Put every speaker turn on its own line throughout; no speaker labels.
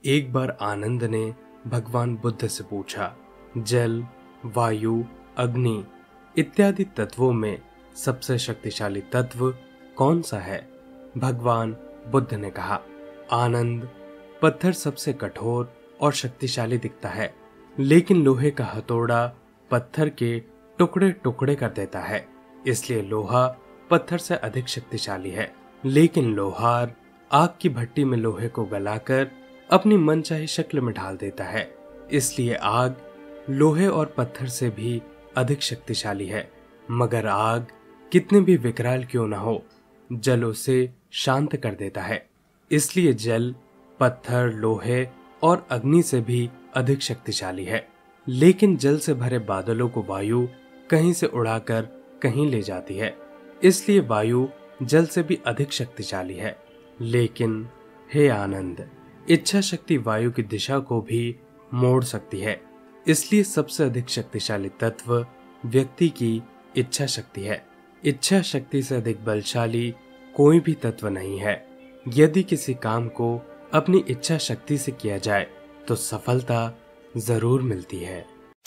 एक बार आनंद ने भगवान बुद्ध से पूछा, जल, वायु, अग्नि इत्यादि तत्वों में सबसे शक्तिशाली तत्व कौन सा है? भगवान बुद्ध ने कहा, आनंद, पत्थर सबसे कठोर और शक्तिशाली दिखता है, लेकिन लोहे का हथौड़ा पत्थर के टुकड़े टुकड़े कर देता है, इसलिए लोहा पत्थर से अधिक शक्तिशाली है। लेकिन लोहार आग की भट्टी में लोहे को गलाकर अपनी मनचाही शक्ल में ढाल देता है, इसलिए आग लोहे और पत्थर से भी अधिक शक्तिशाली है। मगर आग कितने भी विकराल क्यों न हो, जल उसे शांत कर देता है, इसलिए जल पत्थर, लोहे और अग्नि से भी अधिक शक्तिशाली है। लेकिन जल से भरे बादलों को वायु कहीं से उड़ाकर कहीं ले जाती है, इसलिए वायु जल से भी अधिक शक्तिशाली है। लेकिन हे आनंद, इच्छा शक्ति वायु की दिशा को भी मोड़ सकती है, इसलिए सबसे अधिक शक्तिशाली तत्व व्यक्ति की इच्छा शक्ति है। इच्छा शक्ति से अधिक बलशाली कोई भी तत्व नहीं है। यदि किसी काम को अपनी इच्छा शक्ति से किया जाए तो सफलता जरूर मिलती है।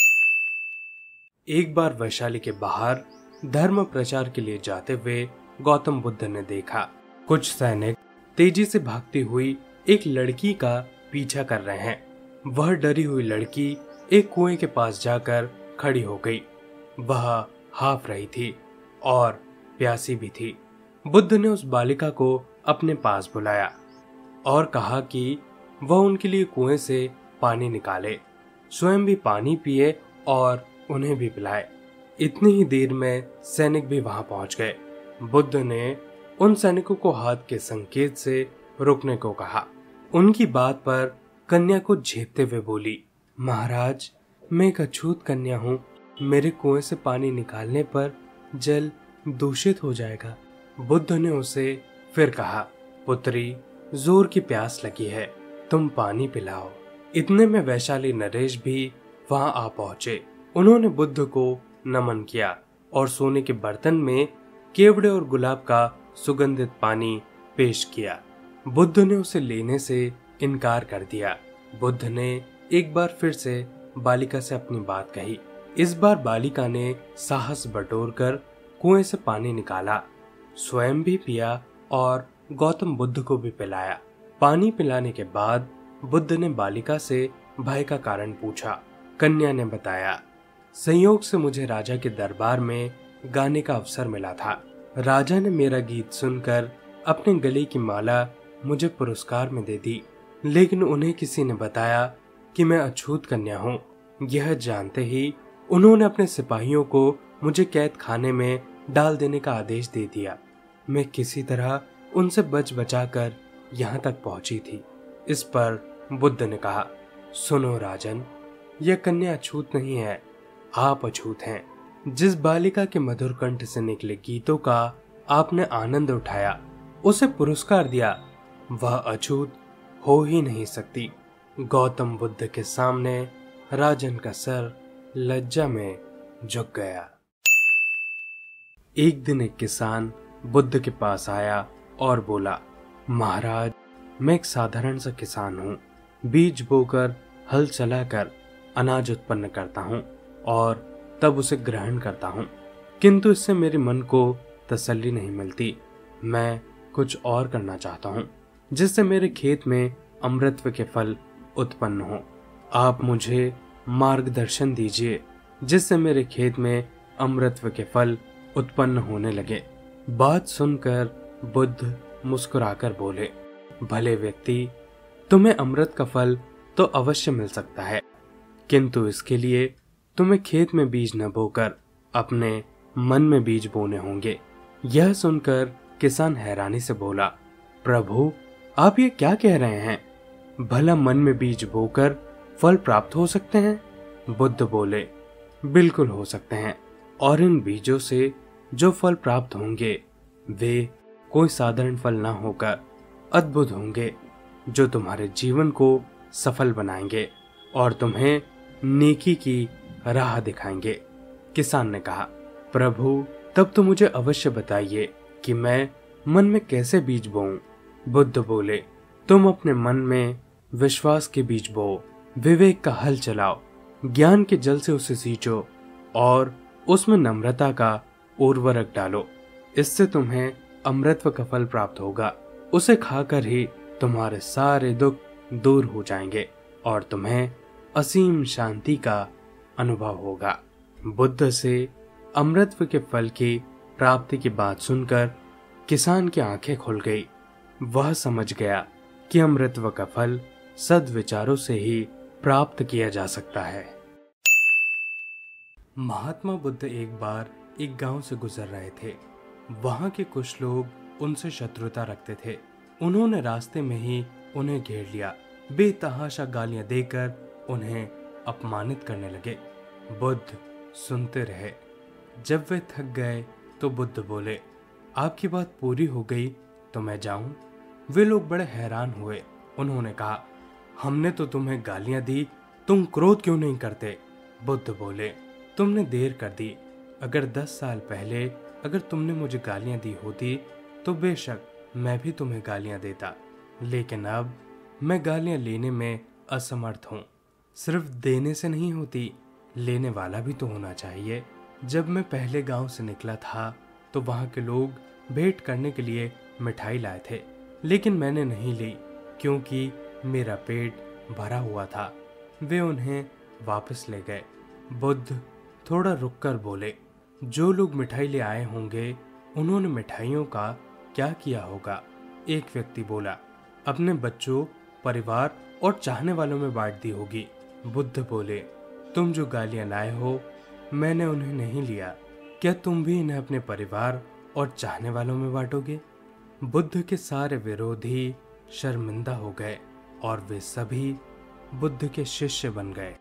एक बार वैशाली के बाहर धर्म प्रचार के लिए जाते हुए गौतम बुद्ध ने देखा, कुछ सैनिक तेजी से भागती हुई एक लड़की का पीछा कर रहे हैं। वह डरी हुई लड़की एक कुएं के पास जाकर खड़ी हो गई। वह हाफ रही थी और प्यासी भी थी। बुद्ध ने उस बालिका को अपने पास बुलाया और कहा कि वह उनके लिए कुएं से पानी निकाले, स्वयं भी पानी पिए और उन्हें भी पिलाए। इतनी ही देर में सैनिक भी वहां पहुंच गए। बुद्ध ने उन सैनिकों को हाथ के संकेत से रुकने को कहा। उनकी बात पर कन्या को झेपते हुए बोली, महाराज, मैं एक अछूत कन्या हूँ, मेरे कुएं से पानी निकालने पर जल दूषित हो जाएगा। बुद्ध ने उसे फिर कहा, पुत्री, जोर की प्यास लगी है, तुम पानी पिलाओ। इतने में वैशाली नरेश भी वहां आ पहुंचे। उन्होंने बुद्ध को नमन किया और सोने के बर्तन में केवड़े और गुलाब का सुगंधित पानी पेश किया। बुद्ध ने उसे लेने से इनकार कर दिया। बुद्ध ने एक बार फिर से बालिका से अपनी बात कही। इस बार बालिका ने साहस बटोरकर कुएं से पानी निकाला, स्वयं भी पिया और गौतम बुद्ध को भी पिलाया। पानी पिलाने के बाद बुद्ध ने बालिका से भय का कारण पूछा। कन्या ने बताया, संयोग से मुझे राजा के दरबार में गाने का अवसर मिला था। राजा ने मेरा गीत सुनकर अपने गले की माला मुझे पुरस्कार में दे दी, लेकिन उन्हें किसी ने बताया कि मैं अछूत कन्या हूँ। यह जानते ही उन्होंने अपने सिपाहियों को मुझे कैद खाने में डाल देने का आदेश दे दिया। मैं किसी तरह उनसे बच बचाकर यहाँ तक पहुंची थी। इस पर बुद्ध ने कहा, सुनो राजन, यह कन्या अछूत नहीं है, आप अछूत हैं। जिस बालिका के मधुर कंठ से निकले गीतों का आपने आनंद उठाया, उसे पुरस्कार दिया, वह अछूत हो ही नहीं सकती। गौतम बुद्ध के सामने राजन का सर लज्जा में झुक गया। एक दिन एक किसान बुद्ध के पास आया और बोला, महाराज, मैं एक साधारण सा किसान हूँ। बीज बोकर हल चलाकर अनाज उत्पन्न करता हूँ और तब उसे ग्रहण करता हूँ, किंतु इससे मेरे मन को तसल्ली नहीं मिलती। मैं कुछ और करना चाहता हूँ जिससे मेरे खेत में अमृतत्व के फल उत्पन्न हो। आप मुझे मार्गदर्शन दीजिए जिससे मेरे खेत में अमृतत्व के फल उत्पन्न होने लगे। बात सुनकर बुद्ध मुस्कुराकर बोले, भले व्यक्ति, तुम्हें अमृत का फल तो अवश्य मिल सकता है, किंतु इसके लिए तुम्हें खेत में बीज न बोकर अपने मन में बीज बोने होंगे। यह सुनकर किसान हैरानी से बोला, प्रभु, आप ये क्या कह रहे हैं? भला मन में बीज बोकर फल प्राप्त हो सकते हैं? बुद्ध बोले, बिल्कुल हो सकते हैं, और इन बीजों से जो फल प्राप्त होंगे वे कोई साधारण फल ना होकर अद्भुत होंगे, जो तुम्हारे जीवन को सफल बनाएंगे और तुम्हें नेकी की राह दिखाएंगे। किसान ने कहा, प्रभु, तब तो मुझे अवश्य बताइए कि मैं मन में कैसे बीज बोऊं। बुद्ध बोले, तुम अपने मन में विश्वास के बीज बो, विवेक का हल चलाओ, ज्ञान के जल से उसे सींचो और उसमें नम्रता का उर्वरक डालो। इससे तुम्हें अमृतत्व का फल प्राप्त होगा। उसे खाकर ही तुम्हारे सारे दुख दूर हो जाएंगे और तुम्हें असीम शांति का अनुभव होगा। बुद्ध से अमृतत्व के फल की प्राप्ति की बात सुनकर किसान की आंखें खुल गई। वह समझ गया कि अमृतत्व का फल सद्विचारों से ही प्राप्त किया जा सकता है। महात्मा बुद्ध एक बार एक गांव से गुजर रहे थे। वहां के कुछ लोग उनसे शत्रुता रखते थे। उन्होंने रास्ते में ही उन्हें घेर लिया। बेतहाशा गालियां देकर उन्हें अपमानित करने लगे। बुद्ध सुनते रहे। जब वे थक गए तो बुद्ध बोले, आपकी बात पूरी हो गई तो मैं जाऊं? वे लोग बड़े हैरान हुए। उन्होंने कहा, हमने तो तुम्हें गालियां दी, तुम क्रोध क्यों नहीं करते? बुद्ध बोले, तुमने देर कर दी। अगर 10 साल पहले अगर तुमने मुझे गालियां दी होती तो बेशक मैं भी तुम्हें गालियां देता, लेकिन अब मैं गालियां लेने में असमर्थ हूँ। सिर्फ देने से नहीं होती, लेने वाला भी तो होना चाहिए। जब मैं पहले गांव से निकला था तो वहां के लोग भेंट करने के लिए मिठाई लाए थे, लेकिन मैंने नहीं ली क्योंकि मेरा पेट भरा हुआ था। वे उन्हें वापस ले गए। बुद्ध थोड़ा रुककर बोले, जो लोग मिठाई ले आए होंगे उन्होंने मिठाइयों का क्या किया होगा? एक व्यक्ति बोला, अपने बच्चों, परिवार और चाहने वालों में बांट दी होगी। बुद्ध बोले, तुम जो गालियां लाए हो मैंने उन्हें नहीं लिया, क्या तुम भी इन्हें अपने परिवार और चाहने वालों में बांटोगे? बुद्ध के सारे विरोधी शर्मिंदा हो गए और वे सभी बुद्ध के शिष्य बन गए।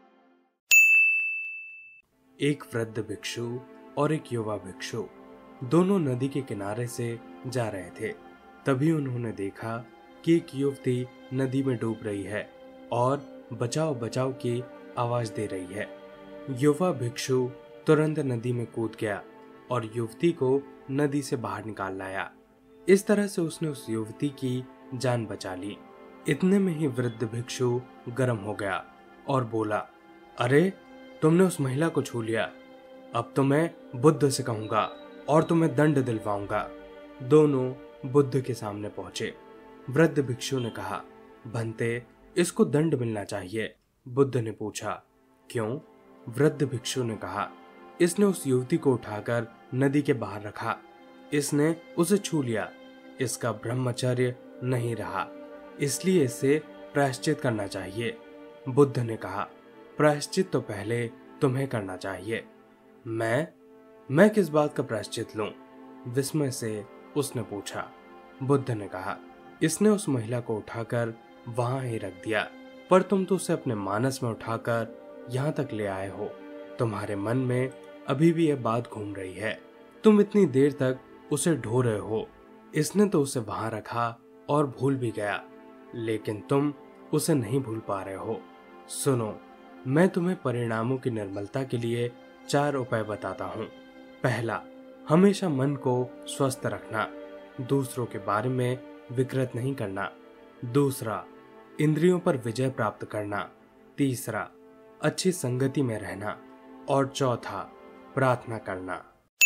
एक वृद्ध भिक्षु और एक युवा भिक्षु दोनों नदी के किनारे से जा रहे थे। तभी उन्होंने देखा कि एक युवती नदी में डूब रही है और बचाओ बचाओ की आवाज दे रही है। युवा भिक्षु तुरंत नदी में कूद गया और युवती को नदी से बाहर निकाल लाया। इस तरह से उसने उस युवती की जान बचा ली। इतने में ही वृद्ध भिक्षु गर्म हो गया और बोला, अरे तुमने उस महिला को छू लिया, अब तो मैं बुद्ध से कहूंगा और तुम्हें दंड दिलवाऊंगा। दोनों बुद्ध के सामने पहुंचे। वृद्ध भिक्षु ने कहा, भंते, इसको दंड मिलना चाहिए। बुद्ध ने पूछा, क्यों? वृद्ध भिक्षु ने कहा, इसने उस युवती को उठाकर नदी के बाहर रखा, इसने उसे छू लिया, इसका ब्रह्मचर्य नहीं रहा, इसलिए इसे प्रायश्चित करना चाहिए। बुद्ध ने कहा, प्रायश्चित तो पहले तुम्हें करना चाहिए। मैं किस बात का प्रायश्चित लूं? विस्मय से उसने पूछा। बुद्ध ने कहा, इसने उस महिला को उठाकर वहां ही रख दिया, पर तुम तो उसे अपने मानस में उठाकर यहाँ तक ले आए हो। तुम्हारे मन में अभी भी यह बात घूम रही है। तुम इतनी देर तक उसे ढो रहे हो। इसने तो उसे वहां रखा और भूल भी गया, लेकिन तुम उसे नहीं भूल पा रहे हो। सुनो, मैं तुम्हें परिणामों की निर्मलता के लिए 4 उपाय बताता हूँ। पहला, हमेशा मन को स्वस्थ रखना, दूसरों के बारे में विकृत नहीं करना। दूसरा, इंद्रियों पर विजय प्राप्त करना। तीसरा, अच्छी संगति में रहना। और चौथा, प्रार्थना करना।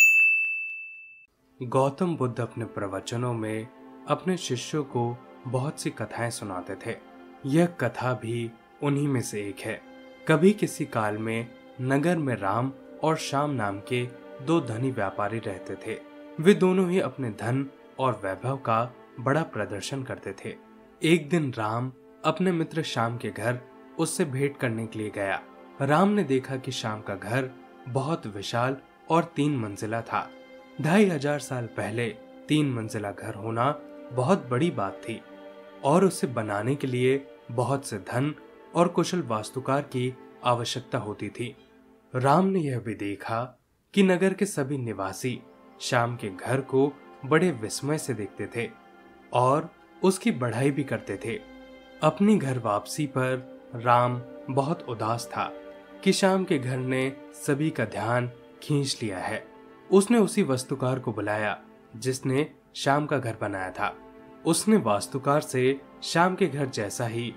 गौतम बुद्ध अपने प्रवचनों में अपने शिष्यों को बहुत सी कथाएं सुनाते थे। यह कथा भी उन्हीं में से एक है। कभी किसी काल में नगर में राम और श्याम नाम के 2 धनी व्यापारी रहते थे। वे दोनों ही अपने धन और वैभव का बड़ा प्रदर्शन करते थे। एक दिन राम अपने मित्र श्याम के घर उससे भेंट करने के लिए गया। राम ने देखा कि श्याम का घर बहुत विशाल और 3 मंजिला था। 2500 साल पहले 3 मंजिला घर होना बहुत बड़ी बात थी और उसे बनाने के लिए बहुत से धन और कुशल वास्तुकार की आवश्यकता होती थी। राम ने यह भी देखा कि नगर के सभी निवासी श्याम के घर को बड़े विस्मय से देखते थे और उसकी बढ़ाई भी करते थे। अपनी घर वापसी पर राम बहुत उदास था कि श्याम के घर ने सभी का ध्यान खींच लिया है। उसने उसी वास्तुकार को बुलाया जिसने श्याम का घर बनाया था। उसने वास्तुकार से श्याम के घर जैसा ही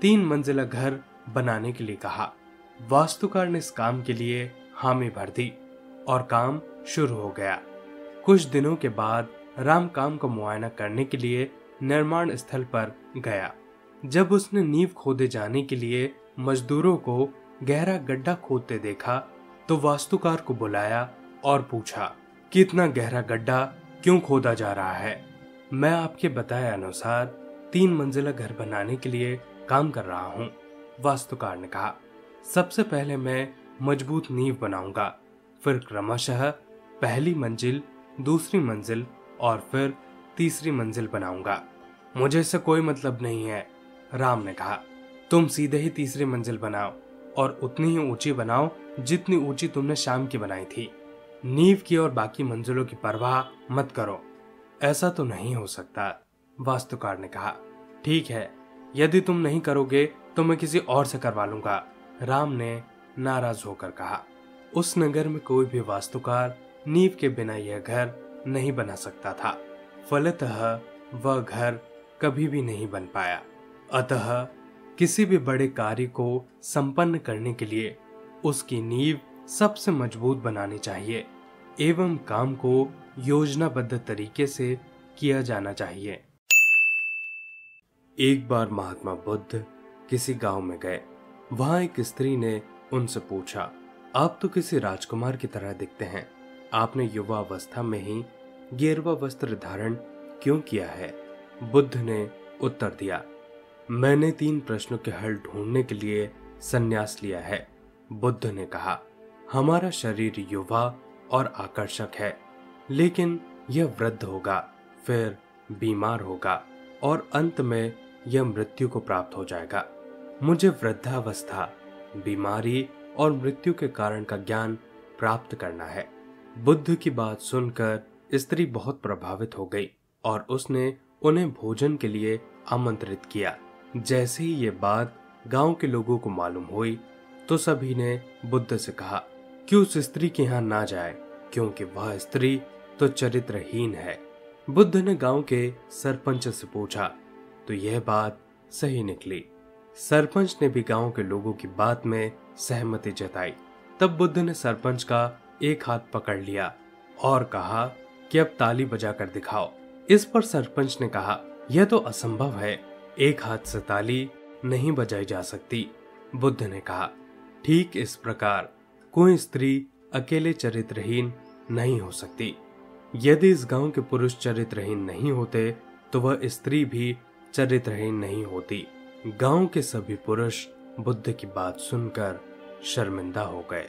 3 मंजिला घर बनाने के लिए कहा। वास्तुकार ने इस काम के लिए हामी भर दी और काम शुरू हो गया। कुछ दिनों के बाद राम काम का मुआयना करने के लिए निर्माण स्थल पर गया। जब उसने नींव खोदे जाने के लिए मजदूरों को गहरा गड्ढा खोदते देखा तो वास्तुकार को बुलाया और पूछा कि इतना गहरा गड्ढा क्यों खोदा जा रहा है। मैं आपके बताए अनुसार 3 मंजिला घर बनाने के लिए काम कर रहा हूँ, वास्तुकार ने कहा। सबसे पहले मैं मजबूत नींव बनाऊंगा, फिर क्रमशः पहली मंजिल, दूसरी मंजिल और फिर तीसरी मंजिल बनाऊंगा। मुझे इससे कोई मतलब नहीं है, राम ने कहा। तुम सीधे ही तीसरी मंजिल बनाओ और उतनी ही ऊंची बनाओ जितनी ऊंची तुमने शाम की बनाई थी। नींव की और बाकी मंजिलों की परवाह मत करो। ऐसा तो नहीं हो सकता, वास्तुकार ने कहा। ठीक है, यदि तुम नहीं करोगे तो मैं किसी और से करवा लूंगा, राम ने नाराज होकर कहा। उस नगर में कोई भी वास्तुकार नींव के बिना यह घर नहीं बना सकता था। फलतः वह घर कभी भी नहीं बन पाया। अतः किसी भी बड़े कार्य को संपन्न करने के लिए उसकी नींव सबसे मजबूत बनानी चाहिए एवं काम को योजनाबद्ध तरीके से किया जाना चाहिए। एक बार महात्मा बुद्ध किसी गांव में गए। वहां एक स्त्री ने उनसे पूछा, आप तो किसी राजकुमार की तरह दिखते हैं, आपने युवा अवस्था में ही गेरुआ वस्त्र धारण क्यों किया है? बुद्ध ने उत्तर दिया, मैंने 3 प्रश्नों के हल ढूंढने के लिए संन्यास लिया है। बुद्ध ने कहा, हमारा शरीर युवा और आकर्षक है, लेकिन यह वृद्ध होगा, फिर बीमार होगा और अंत में यह मृत्यु को प्राप्त हो जाएगा। मुझे वृद्धावस्था, बीमारी और मृत्यु के कारण का ज्ञान प्राप्त करना है। बुद्ध की बात सुनकर स्त्री बहुत प्रभावित हो गई और उसने उन्हें भोजन के लिए आमंत्रित किया। जैसे ही ये बात गांव के लोगों को मालूम हुई तो सभी ने बुद्ध से कहा कि उस स्त्री के यहाँ ना जाए, क्योंकि वह स्त्री तो चरित्रहीन है। बुद्ध ने गांव के सरपंच से पूछा तो यह बात सही निकली। सरपंच ने भी गांव के लोगों की बात में सहमति जताई। तब बुद्ध ने सरपंच का एक हाथ पकड़ लिया और कहा कि अब ताली बजाकर दिखाओ। इस पर सरपंच ने कहा, यह तो असंभव है, एक हाथ से ताली नहीं बजाई जा सकती। बुद्ध ने कहा, ठीक इस प्रकार कोई स्त्री अकेले चरित्रहीन नहीं हो सकती। यदि इस गांव के पुरुष चरित्रहीन नहीं होते तो वह स्त्री भी चरित्रहीन नहीं होती। गांव के सभी पुरुष बुद्ध की बात सुनकर शर्मिंदा हो गए।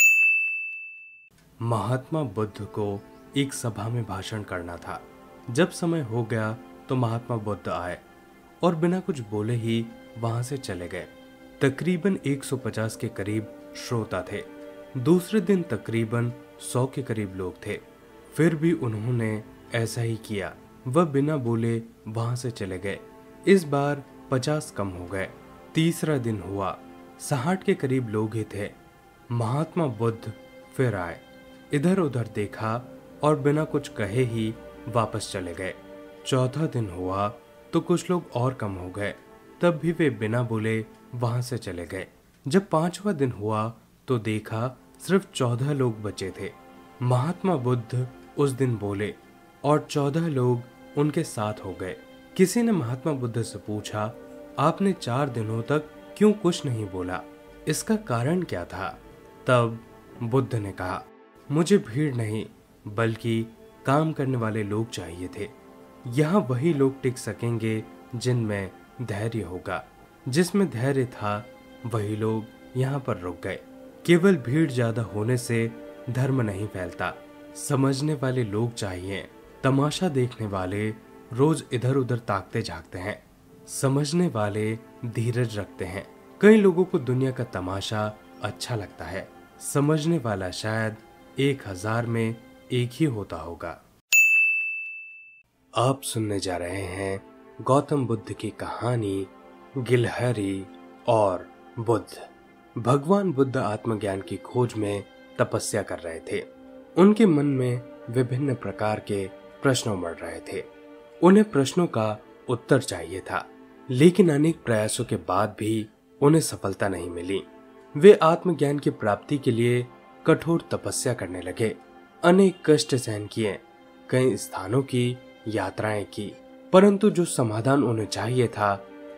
महात्मा बुद्ध को एक सभा में भाषण करना था। जब समय हो गया तो महात्मा बुद्ध आए और बिना कुछ बोले ही वहां से चले गए। तकरीबन 150 के करीब श्रोता थे। दूसरे दिन तकरीबन 100 के करीब लोग थे। फिर भी उन्होंने ऐसा ही किया। वह बिना बोले वहां से चले गए। इस बार 50 कम हो गए। तीसरा दिन हुआ, 60 के करीब लोग ही थे। महात्मा बुद्ध फिर आए, इधर उधर देखा और बिना कुछ कहे ही वापस चले गए। चौथा दिन हुआ तो कुछ लोग और कम हो गए, तब भी वे बिना बोले वहां से चले गए। जब 5वां दिन हुआ तो देखा सिर्फ 14 लोग बचे थे। महात्मा बुद्ध उस दिन बोले और 14 लोग उनके साथ हो गए। किसी ने महात्मा बुद्ध से पूछा, आपने 4 दिनों तक क्यों कुछ नहीं बोला, इसका कारण क्या था? तब बुद्ध ने कहा, मुझे भीड़ नहीं बल्कि काम करने वाले लोग चाहिए थे। यहाँ वही लोग टिक सकेंगे जिनमें धैर्य होगा। जिसमें धैर्य था वही लोग यहाँ पर रुक गए। केवल भीड़ ज्यादा होने से धर्म नहीं फैलता। समझने वाले लोग चाहिए। तमाशा देखने वाले रोज इधर उधर ताकते झांकते हैं, समझने वाले धीरज रखते हैं। कई लोगों को दुनिया का तमाशा अच्छा लगता है, समझने वाला शायद 1000 में एक ही होता होगा। आप सुनने जा रहे हैं गौतम बुद्ध की कहानी गिलहरी और बुद्ध। भगवान बुद्ध आत्मज्ञान की खोज में तपस्या कर रहे थे। उनके मन में विभिन्न प्रकार के प्रश्न उमड़ रहे थे। उन्हें प्रश्नों का उत्तर चाहिए था। लेकिन अनेक प्रयासों के बाद भी उन्हें सफलता नहीं मिली। वे आत्मज्ञान की प्राप्ति के लिए कठोर तपस्या करने लगे, अनेक कष्ट सहन किए, कई स्थानों की यात्राएं की, परंतु जो समाधान उन्हें चाहिए था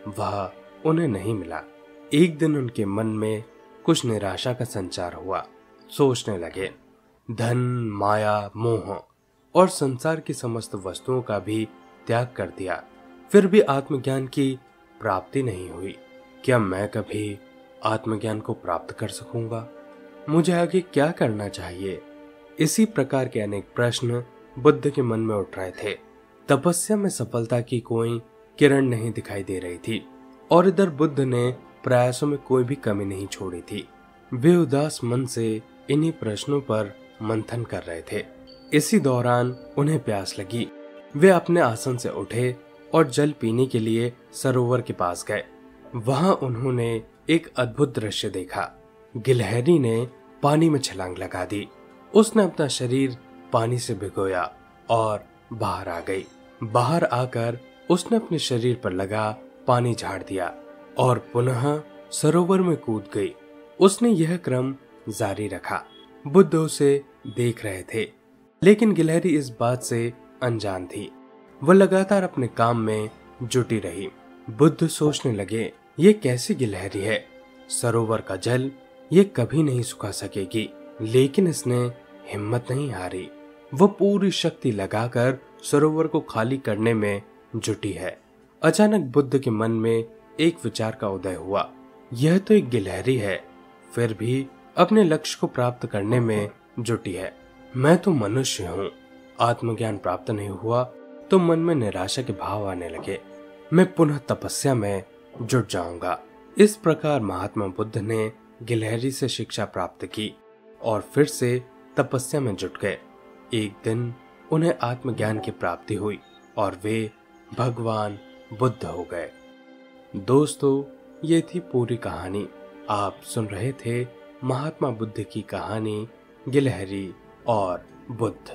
वह उन्हें नहीं मिला। एक दिन उनके मन में कुछ निराशा का संचार हुआ। सोचने लगे, धन, माया, मोह और संसार की समस्त वस्तुओं का भी त्याग कर दिया, फिर भी आत्मज्ञान की प्राप्ति नहीं हुई। क्या मैं कभी आत्मज्ञान को प्राप्त कर सकूंगा? मुझे आगे क्या करना चाहिए? इसी प्रकार के अनेक प्रश्न बुद्ध के मन में उठ रहे थे। तपस्या में सफलता की कोई किरण नहीं दिखाई दे रही थी और इधर बुद्ध ने प्रयासों में कोई भी कमी नहीं छोड़ी थी। वे उदास मन से इन्हीं प्रश्नों पर मंथन कर रहे थे। इसी दौरान उन्हें प्यास लगी। वे अपने आसन से उठे और जल पीने के लिए सरोवर के पास गए। वहां उन्होंने एक अद्भुत दृश्य देखा। गिलहरी ने पानी में छलांग लगा दी। उसने अपना शरीर पानी से भिगोया और बाहर आ गई। बाहर आकर उसने अपने शरीर पर लगा पानी झाड़ दिया और पुनः सरोवर में कूद गई। उसने यह क्रम जारी रखा। बुद्ध उसे देख रहे थे, लेकिन गिलहरी इस बात से अनजान थी। वह लगातार अपने काम में जुटी रही। बुद्ध सोचने लगे, ये कैसी गिलहरी है? सरोवर का जल ये कभी नहीं सुखा सकेगी। लेकिन इसने हिम्मत नहीं हारी। वह पूरी शक्ति लगाकर सरोवर को खाली करने में जुटी है। अचानक बुद्ध के मन में एक विचार का उदय हुआ। यह तो एक गिलहरी है, फिर भी अपने लक्ष्य को प्राप्त करने में जुटी है। मैं तो मनुष्य हूँ। आत्मज्ञान प्राप्त नहीं हुआ तो मन में निराशा के भाव आने लगे। मैं पुनः तपस्या में जुट जाऊंगा। इस प्रकार महात्मा बुद्ध ने गिलहरी से शिक्षा प्राप्त की और फिर से तपस्या में जुट गए। एक दिन उन्हें आत्मज्ञान की प्राप्ति हुई और वे भगवान बुद्ध हो गए। दोस्तों, ये थी पूरी कहानी। आप सुन रहे थे महात्मा बुद्ध की कहानी गिलहरी और बुद्ध।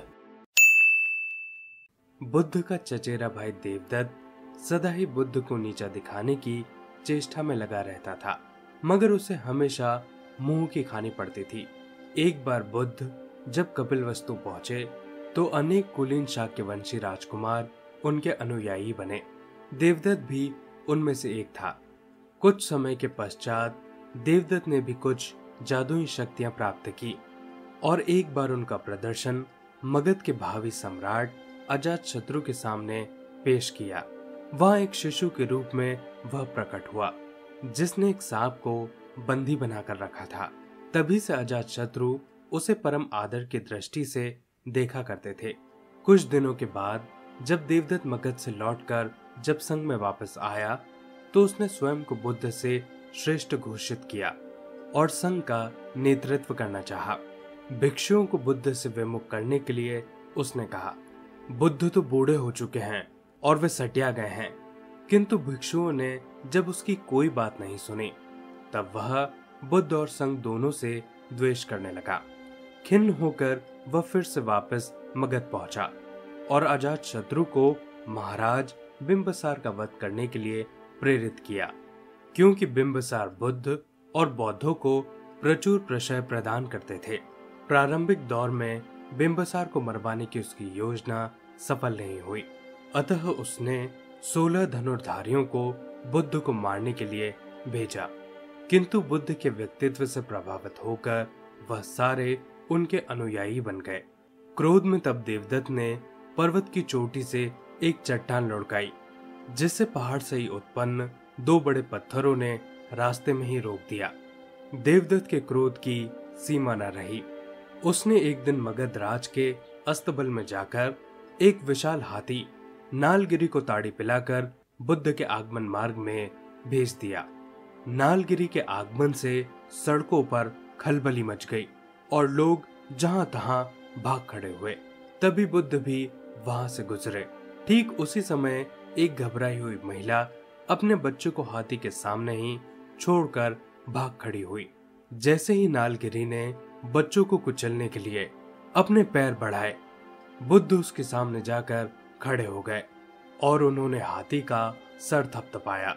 बुद्ध का चचेरा भाई देवदत्त सदा ही बुद्ध को नीचा दिखाने की चेष्टा में लगा रहता था, मगर उसे हमेशा मुंह की खानी पड़ती थी। एक बार बुद्ध जब कपिलवस्तु पहुंचे तो अनेक कुलीन शाक्यवंशी राजकुमार उनके अनुयायी बने। देवदत्त भी उनमें से एक था। कुछ समय के पश्चात देवदत्त ने भी कुछ जादुई शक्तियां प्राप्त की और एक बार उनका प्रदर्शन मगध के भावी सम्राट अजातशत्रु के सामने पेश किया। वहां एक शिशु के रूप में वह प्रकट हुआ, जिसने एक सांप को बंदी बनाकर रखा था। तभी से अजातशत्रु उसे परम आदर की दृष्टि से देखा करते थे। कुछ दिनों के बाद जब देवदत्त मगध से लौटकर जब संघ में वापस आया तो उसने स्वयं को बुद्ध से श्रेष्ठ घोषित किया और संघ का नेतृत्व करना चाहा। भिक्षुओं को बुद्ध से विमुख करने के लिए उसने कहा, बुद्ध तो बूढ़े हो चुके हैं और वे सटिया गए हैं। किंतु भिक्षुओं ने जब उसकी कोई बात नहीं सुनी, तब वह बुद्ध और संघ दोनों से द्वेष करने लगा। खिन्न होकर वह फिर से वापस मगध पहुंचा और अजातशत्रु को महाराज बिंबसार का वध करने के लिए प्रेरित किया, क्योंकि बिंबसार बुद्ध और बौद्धों को प्रचुर प्रशय प्रदान करते थे। प्रारंभिक दौर में बिंबसार को मरवाने की उसकी योजना सफल नहीं हुई, अतः उसने 16 धनुर्धारियों को बुद्ध को मारने के लिए भेजा। किंतु बुद्ध के व्यक्तित्व से प्रभावित होकर वह सारे उनके अनुयायी बन गए। क्रोध में तब देवदत्त ने पर्वत की चोटी से एक चट्टान लुढ़काई, जिससे पहाड़ से ही उत्पन्न 2 बड़े पत्थरों ने रास्ते में ही रोक दिया। देवदत्त के क्रोध की सीमा न रही। उसने एक दिन मगध राज के अस्तबल में जाकर एक विशाल हाथी नालगिरी को ताड़ी पिलाकर बुद्ध के आगमन मार्ग में भेज दिया। नालगिरी के आगमन से सड़कों पर खलबली मच गई और लोग जहां तहां भाग खड़े हुए। तभी बुद्ध भी वहां से गुजरे। ठीक उसी समय एक घबराई हुई महिला अपने बच्चे को हाथी के सामने ही छोड़कर भाग खड़ी हुई। जैसे ही नालगिरी ने बच्चों को कुचलने के लिए अपने पैर बढ़ाए, बुद्ध उसके सामने जाकर खड़े हो गए और उन्होंने हाथी का सर थपथपाया।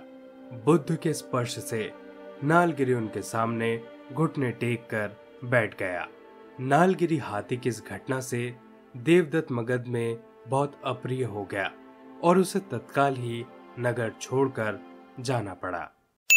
बुद्ध के स्पर्श से नालगिरी उनके सामने घुटने टेक कर बैठ गया। नालगिरी हाथी की इस घटना से देवदत्त मगध में बहुत अप्रिय हो गया और उसे तत्काल ही नगर छोड़कर जाना पड़ा।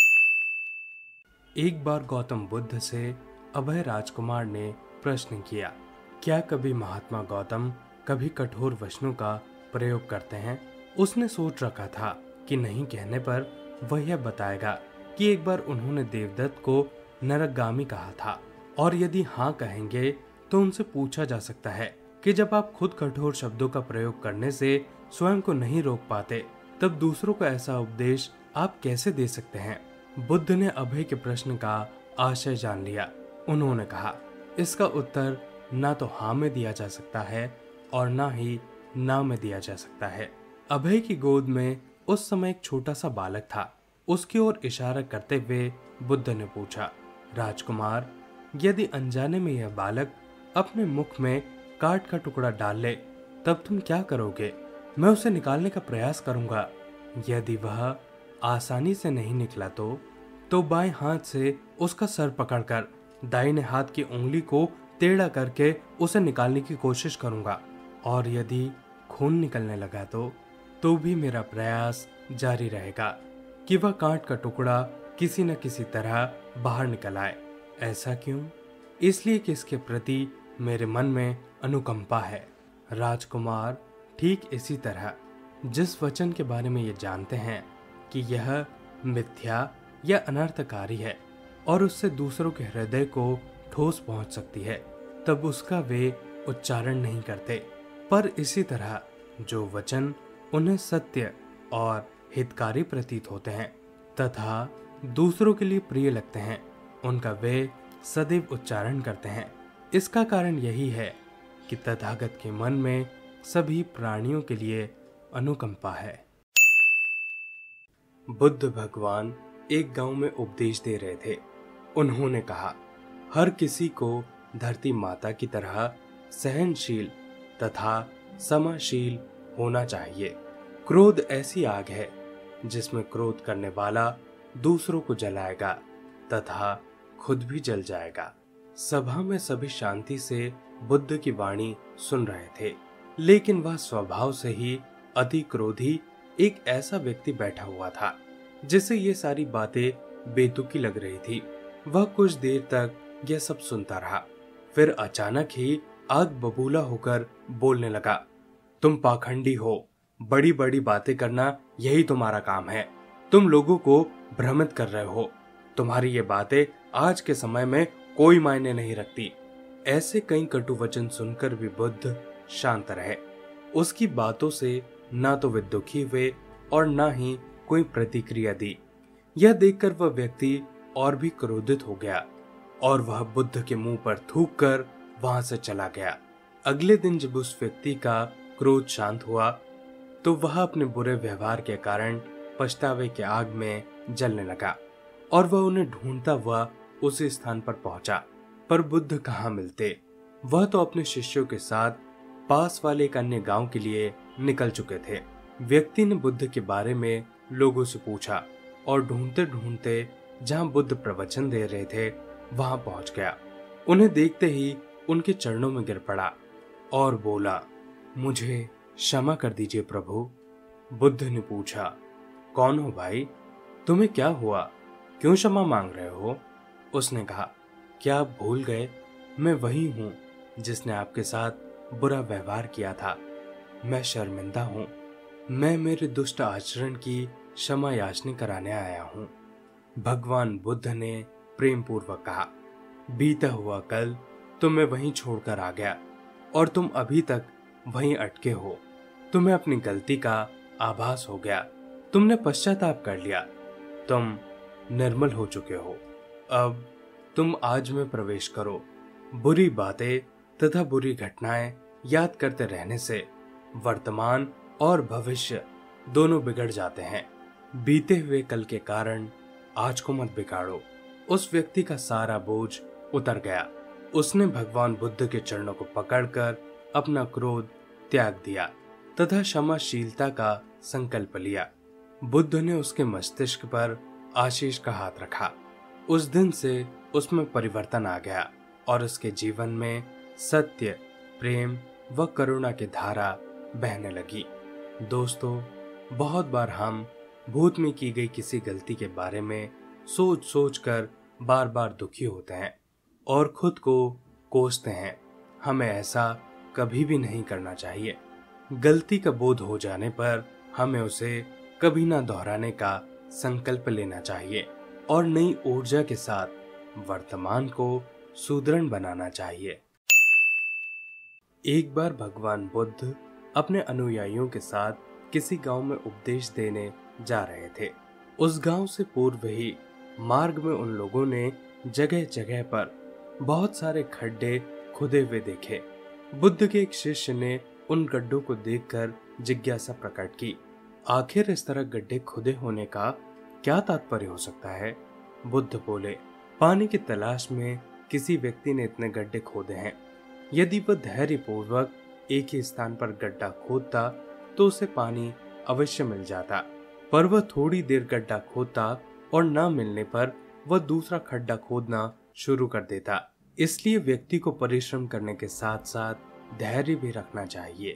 एक बार गौतम बुद्ध से अभय राजकुमार ने प्रश्न किया, क्या कभी महात्मा गौतम कभी कठोर वचनों का प्रयोग करते हैं? उसने सोच रखा था कि नहीं कहने पर वह यह बताएगा कि एक बार उन्होंने देवदत्त को नरकगामी कहा था, और यदि हाँ कहेंगे तो उनसे पूछा जा सकता है कि जब आप खुद कठोर शब्दों का प्रयोग करने से स्वयं को नहीं रोक पाते, तब दूसरों को ऐसा उपदेश आप कैसे दे सकते हैं? बुद्ध ने अभय के प्रश्न का आशय जान लिया। उन्होंने कहा, इसका उत्तर ना तो हाँ में दिया जा सकता है और ना ही ना में दिया जा सकता है। अभय की गोद में उस समय एक छोटा सा बालक था। उसकी ओर इशारा करते हुए बुद्ध ने पूछा, राजकुमार, यदि अनजाने में यह बालक अपने मुख में काट का टुकड़ा डाल ले, तब तुम क्या करोगे? मैं उसे निकालने का प्रयास करूंगा। यदि वह आसानी से नहीं निकला तो बाएं हाथ से उसका सर पकड़कर दाहिने हाथ की उंगली को टेढ़ा करके उसे निकालने की कोशिश करूंगा, और यदि खून निकलने लगा तो भी मेरा प्रयास जारी रहेगा कि वह कांट का टुकड़ा किसी न किसी तरह बाहर निकल आए। ऐसा क्यों? इसलिए कि इसके प्रति मेरे मन में अनुकंपा है। राजकुमार, ठीक इसी तरह जिस वचन के बारे में ये जानते हैं कि यह मिथ्या या अनर्थकारी है और उससे दूसरों के हृदय को ठोस पहुंच सकती है, तब उसका वे उच्चारण नहीं करते। पर इसी तरह जो वचन उन्हें सत्य और हितकारी प्रतीत होते हैं तथा दूसरों के लिए प्रिय लगते हैं, उनका वे सदैव उच्चारण करते हैं। इसका कारण यही है कि तथागत के मन में सभी प्राणियों के लिए अनुकंपा है। बुद्ध भगवान एक गांव में उपदेश दे रहे थे। उन्होंने कहा, हर किसी को धरती माता की तरह सहनशील तथा समाशील होना चाहिए। क्रोध ऐसी आग है जिसमें क्रोध करने वाला दूसरों को जलाएगा तथा खुद भी जल जाएगा। सभा में सभी शांति से बुद्ध की वाणी सुन रहे थे, लेकिन वह स्वभाव से ही अति क्रोधी एक ऐसा व्यक्ति बैठा हुआ था जिसे ये सारी बातें बेतुकी लग रही थी। वह कुछ देर तक यह सब सुनता रहा, फिर अचानक ही आग बबूला होकर बोलने लगा, तुम पाखंडी हो, बड़ी बड़ी बातें करना यही तुम्हारा काम है। तुम लोगों को भ्रमित कर रहे हो। तुम्हारी ये बातें आज के समय में कोई मायने नहीं रखती। ऐसे कई कटु वचन सुनकर भी बुद्ध शांत रहे। उसकी बातों से ना तो वे दुखी हुए और ना ही कोई प्रतिक्रिया दी। यह देखकर वह व्यक्ति और भी क्रोधित हो गया और वह बुद्ध के मुंह पर थूक कर वहां से चला गया। अगले दिन जब उस व्यक्ति का क्रोध शांत हुआ तो वह अपने बुरे व्यवहार के कारण पछतावे के आग में जलने लगा और वह उन्हें ढूंढता हुआ उसी स्थान पर पहुंचा। पर बुद्ध कहाँ मिलते। वह तो अपने शिष्यों के साथ पास वाले एक अन्य गांव के लिए निकल चुके थे। व्यक्ति ने बुद्ध के बारे में लोगों से पूछा और ढूंढते ढूंढते जहां बुद्ध प्रवचन दे रहे थे वहां पहुंच गया। उन्हें देखते ही उनके चरणों में गिर पड़ा और बोला, मुझे क्षमा कर दीजिए प्रभु। बुद्ध ने पूछा, कौन हो भाई? तुम्हें क्या हुआ? क्यों क्षमा मांग रहे हो? उसने कहा, क्या आप भूल गए? मैं वही हूँ जिसने आपके साथ बुरा व्यवहार किया था। मैं शर्मिंदा हूँ। मैं मेरे दुष्ट आचरण की क्षमा याचना कराने आया हूँ। भगवान बुद्ध ने प्रेम पूर्वक कहा, बीता हुआ कल तुम्हें वहीं छोड़कर आ गया और तुम अभी तक वहीं अटके हो। तुम्हें अपनी गलती का आभास हो गया। तुमने पश्चाताप कर लिया। तुम निर्मल हो चुके हो। अब तुम आज में प्रवेश करो। बुरी बातें तथा बुरी घटनाएं याद करते रहने से वर्तमान और भविष्य दोनों बिगड़ जाते हैं। बीते हुए कल के कारण आज को मत बिगाड़ो। उस व्यक्ति का सारा बोझ उतर गया। उसने भगवान बुद्ध के चरणों को पकड़कर अपना क्रोध त्याग दिया तथा क्षमाशीलता का संकल्प लिया। बुद्ध ने उसके मस्तिष्क पर आशीष का हाथ रखा। उस दिन से उसमें परिवर्तन आ गया और उसके जीवन में सत्य, प्रेम व करुणा की धारा बहने लगी। दोस्तों, बहुत बार हम भूत में की गई किसी गलती के बारे में सोच सोच कर बार बार दुखी होते हैं और खुद को कोसते हैं। हमें ऐसा कभी भी नहीं करना चाहिए। गलती का बोध हो जाने पर हमें उसे कभी ना दोहराने का संकल्प लेना चाहिए और नई ऊर्जा के साथ वर्तमान को सुदृढ़ बनाना चाहिए। एक बार भगवान बुद्ध अपने अनुयायियों के साथ किसी गांव में उपदेश देने जा रहे थे। उस गांव से पूर्व ही मार्ग में उन लोगों ने जगह जगह पर बहुत सारे खड्डे खुदे हुए देखे। बुद्ध के एक शिष्य ने उन गड्ढों को देखकर जिज्ञासा प्रकट की। आखिर इस तरह गड्ढे खुदे होने का क्या तात्पर्य हो सकता है? बुद्ध बोले, पानी की तलाश में किसी व्यक्ति ने इतने गड्ढे खोदे हैं। यदि वह धैर्य पूर्वक एक ही स्थान पर गड्ढा खोदता तो उसे पानी अवश्य मिल जाता, पर वह थोड़ी देर गड्ढा खोदता और न मिलने पर वह दूसरा खड्डा खोदना शुरू कर देता। इसलिए व्यक्ति को परिश्रम करने के साथ साथ धैर्य भी रखना चाहिए।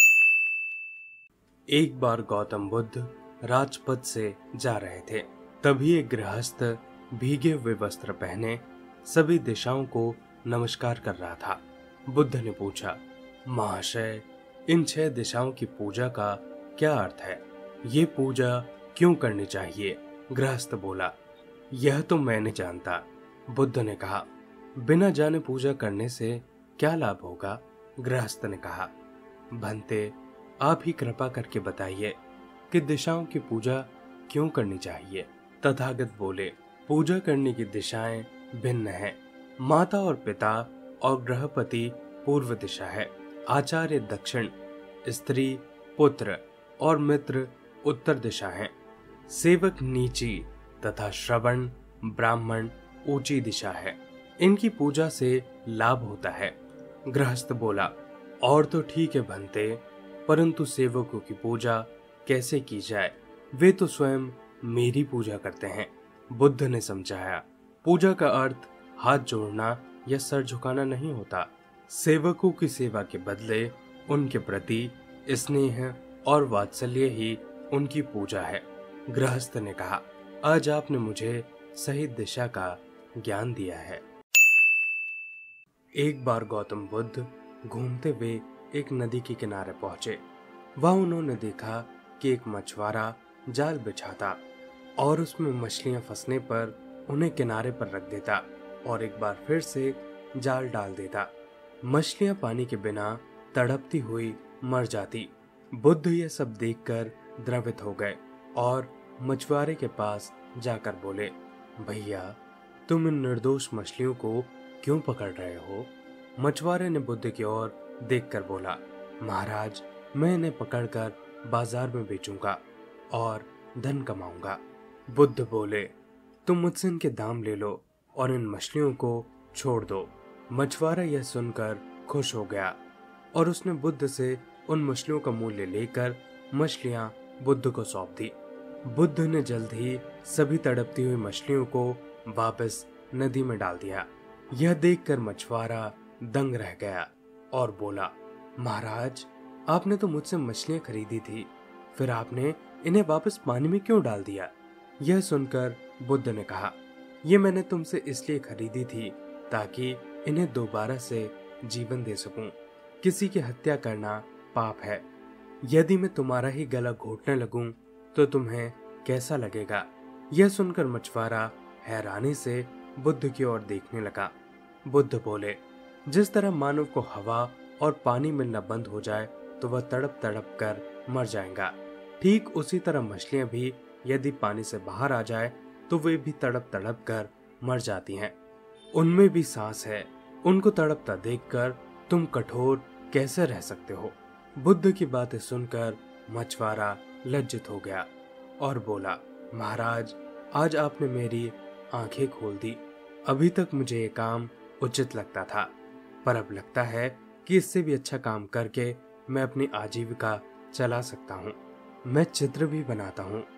एक बार गौतम बुद्ध राजपथ से जा रहे थे। तभी एक गृहस्थ भीगे हुए वस्त्र पहने सभी दिशाओं को नमस्कार कर रहा था। बुद्ध ने पूछा, महाशय, इन 6 दिशाओं की पूजा का क्या अर्थ है? ये पूजा क्यों करनी चाहिए? गृहस्थ बोला, यह तो मैं नहीं जानता। बुद्ध ने कहा, बिना जाने पूजा करने से क्या लाभ होगा? गृहस्थ ने कहा, भंते, आप ही कृपा करके बताइए कि दिशाओं की पूजा क्यों करनी चाहिए? तथागत बोले, पूजा करने की दिशाएं भिन्न हैं। माता और पिता और गृहपति पूर्व दिशा है, आचार्य दक्षिण, स्त्री, पुत्र और मित्र उत्तर दिशा हैं। सेवक नीची तथा श्रवण, ब्राह्मण ऊंची दिशा है। इनकी पूजा से लाभ होता है। गृहस्थ बोला, और तो ठीक है भंते, परंतु सेवकों की पूजा कैसे की जाए? वे तो स्वयं मेरी पूजा करते हैं। बुद्ध ने समझाया, पूजा का अर्थ हाथ जोड़ना या सर झुकाना नहीं होता। सेवकों की सेवा के बदले उनके प्रति स्नेह और वात्सल्य ही उनकी पूजा है। गृहस्थ ने कहा, आज आपने मुझे सही दिशा का ज्ञान दिया है। एक बार गौतम बुद्ध घूमते हुए एक नदी के किनारे पहुंचे। वहां उन्होंने देखा कि एक मछुआरा जाल बिछाता और उसमें मछलियां फंसने पर उन्हें किनारे पर रख देता और एक बार फिर से जाल डाल देता। मछलियां पानी के बिना तड़पती हुई मर जाती। बुद्ध यह सब देखकर द्रवित हो गए और मछुआरे के पास जाकर बोले, भैया, तुम इन निर्दोष मछलियों को क्यों पकड़ रहे हो? मछुआरे ने बुद्ध की ओर देखकर बोला, महाराज, मैं इन्हें पकड़कर बाजार में बेचूंगा और धन कमाऊंगा। बुद्ध बोले, तुम मुझसे इनके दाम ले लो और इन मछलियों को छोड़ दो। मछुआरा यह सुनकर खुश हो गया और उसने बुद्ध से उन मछलियों का मूल्य लेकर मछलियां बुद्ध को सौंप दी। बुद्ध ने जल्द ही सभी तड़पती हुई मछलियों को वापस नदी में डाल दिया। यह देखकर मछुआरा दंग रह गया और बोला, महाराज, आपने तो मुझसे मछलियां खरीदी थी, फिर आपने इन्हें वापस पानी में क्यों डाल दिया? यह सुनकर बुद्ध ने कहा, ये मैंने तुमसे इसलिए खरीदी थी ताकि इन्हें दोबारा से जीवन दे सकूं। किसी की हत्या करना पाप है। यदि मैं तुम्हारा ही गला घोटने लगूं तो तुम्हें कैसा लगेगा? यह सुनकर मछुआरा हैरानी से बुद्ध की ओर देखने लगा। बुद्ध बोले, जिस तरह मानव को हवा और पानी मिलना बंद हो जाए तो वह तड़प तड़प कर मर जाएगा, ठीक उसी तरह मछलियां भी यदि पानी से बाहर आ जाए तो वे भी तड़प तड़प कर मर जाती हैं। उनमें भी सांस है। उनको तड़पता देखकर तुम कठोर कैसे रह सकते हो? बुद्ध की बातें सुनकर मछुआरा लज्जित हो गया और बोला, महाराज, आज आपने मेरी आंखें खोल दी। अभी तक मुझे ये काम उचित लगता था, पर अब लगता है कि इससे भी अच्छा काम करके मैं अपनी आजीविका चला सकता हूँ। मैं चित्र भी बनाता हूँ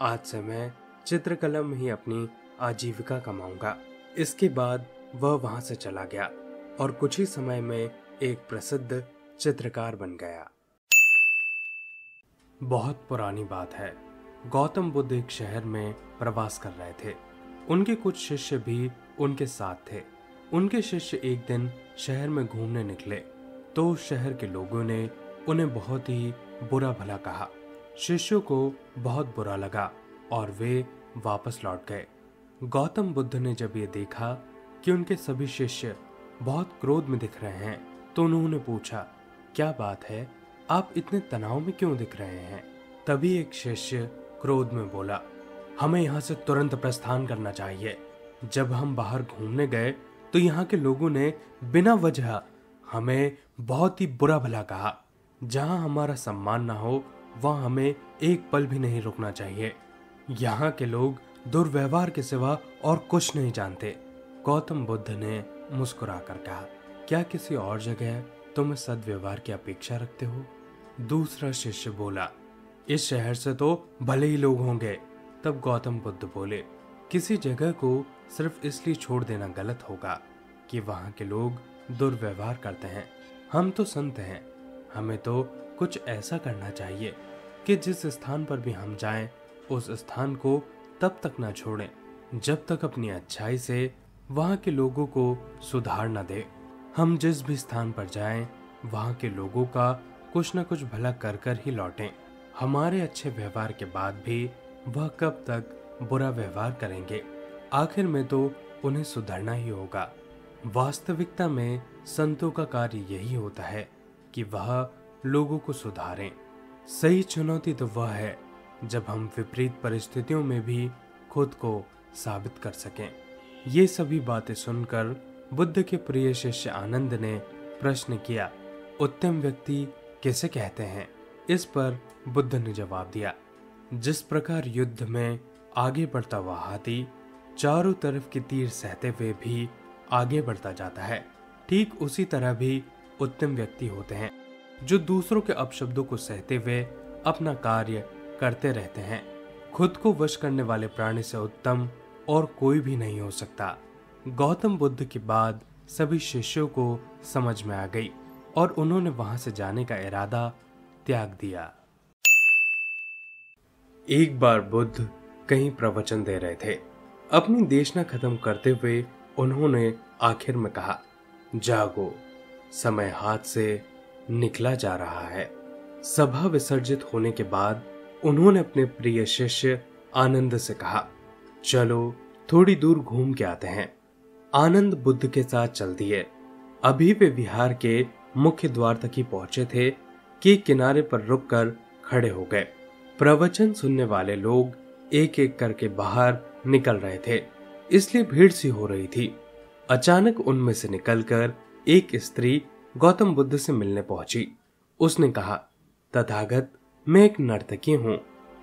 आज से मैं चित्रकला में ही अपनी आजीविका कमाऊंगा। इसके बाद वह वहां से चला गया और कुछ ही समय में एक प्रसिद्ध चित्रकार बन गया। बहुत पुरानी बात है। गौतम बुद्ध एक शहर में प्रवास कर रहे थे। उनके कुछ शिष्य भी उनके साथ थे। उनके शिष्य एक दिन शहर में घूमने निकले तो शहर के लोगों ने उन्हें बहुत ही बुरा भला कहा। शिष्यों को बहुत बुरा लगा और वे वापस लौट गए। गौतम बुद्ध ने जब ये देखा कि उनके सभी शिष्य बहुत क्रोध में दिख रहे हैं तो उन्होंने पूछा, क्या बात है, आप इतने तनाव में क्यों दिख रहे हैं? तभी एक शिष्य क्रोध में बोला, हमें यहाँ से तुरंत प्रस्थान करना चाहिए। जब हम बाहर घूमने गए तो यहाँ के लोगों ने बिना वजह हमें बहुत ही बुरा भला कहा। जहाँ हमारा सम्मान ना हो वहाँ हमें एक पल भी नहीं रुकना चाहिए। यहाँ के लोग दुर्व्यवहार के सिवा और कुछ नहीं जानते। गौतम बुद्ध ने मुस्कुराकर कहा, क्या किसी और जगह तुम सद्व्यवहार की अपेक्षा रखते हो? दूसरा शिष्य बोला, इस शहर से तो भले ही लोग होंगे। तब गौतम बुद्ध बोले, किसी जगह को सिर्फ इसलिए छोड़ देना गलत होगा कि वहाँ के लोग दुर्व्यवहार करते हैं। हम तो संत हैं, हमें तो कुछ ऐसा करना चाहिए कि जिस स्थान पर भी हम जाएं उस स्थान को तब तक ना छोड़ें जब तक अपनी अच्छाई से वहाँ के लोगों को सुधार न दे। हम जिस भी स्थान पर जाएं वहाँ के लोगों का कुछ न कुछ भला कर कर ही लौटें। हमारे अच्छे व्यवहार के बाद भी वह कब तक बुरा व्यवहार करेंगे? आखिर में तो उन्हें सुधरना ही होगा। वास्तविकता में संतों का कार्य यही होता है कि वह लोगों को सुधारें। सही चुनौती तो वह है जब हम विपरीत परिस्थितियों में भी खुद को साबित कर सकें। ये सभी बातें सुनकर बुद्ध के प्रिय शिष्य आनंद ने प्रश्न किया, उत्तम व्यक्ति किसे कहते हैं? इस पर बुद्ध ने जवाब दिया, जिस प्रकार युद्ध में आगे बढ़ता हुआ हाथी चारों तरफ के तीर सहते हुए भी आगे बढ़ता जाता है, ठीक उसी तरह भी उत्तम व्यक्ति होते हैं जो दूसरों के अपशब्दों को सहते हुए अपना कार्य करते रहते हैं। खुद को वश करने वाले प्राणी से उत्तम और कोई भी नहीं हो सकता। गौतम बुद्ध के बाद सभी शिष्यों को समझ में आ गई और उन्होंने वहां से जाने का इरादा त्याग दिया। एक बार बुद्ध कहीं प्रवचन दे रहे थे। अपनी देशना खत्म करते हुए उन्होंने आखिर में कहा, जागो, समय हाथ से निकला जा रहा है। सभा विसर्जित होने के बाद उन्होंने अपने प्रिय शिष्य आनंद से कहा, चलो थोड़ी दूर घूम के आते हैं। आनंद बुद्ध के साथ चल दिए। अभी वे विहार के मुख्य द्वार तक ही पहुंचे थे कि किनारे पर रुककर खड़े हो गए। प्रवचन सुनने वाले लोग एक एक करके बाहर निकल रहे थे, इसलिए भीड़ सी हो रही थी। अचानक उनमें से निकलकर एक स्त्री गौतम बुद्ध से मिलने पहुंची। उसने कहा, तथागत, मैं एक नर्तकी हूँ।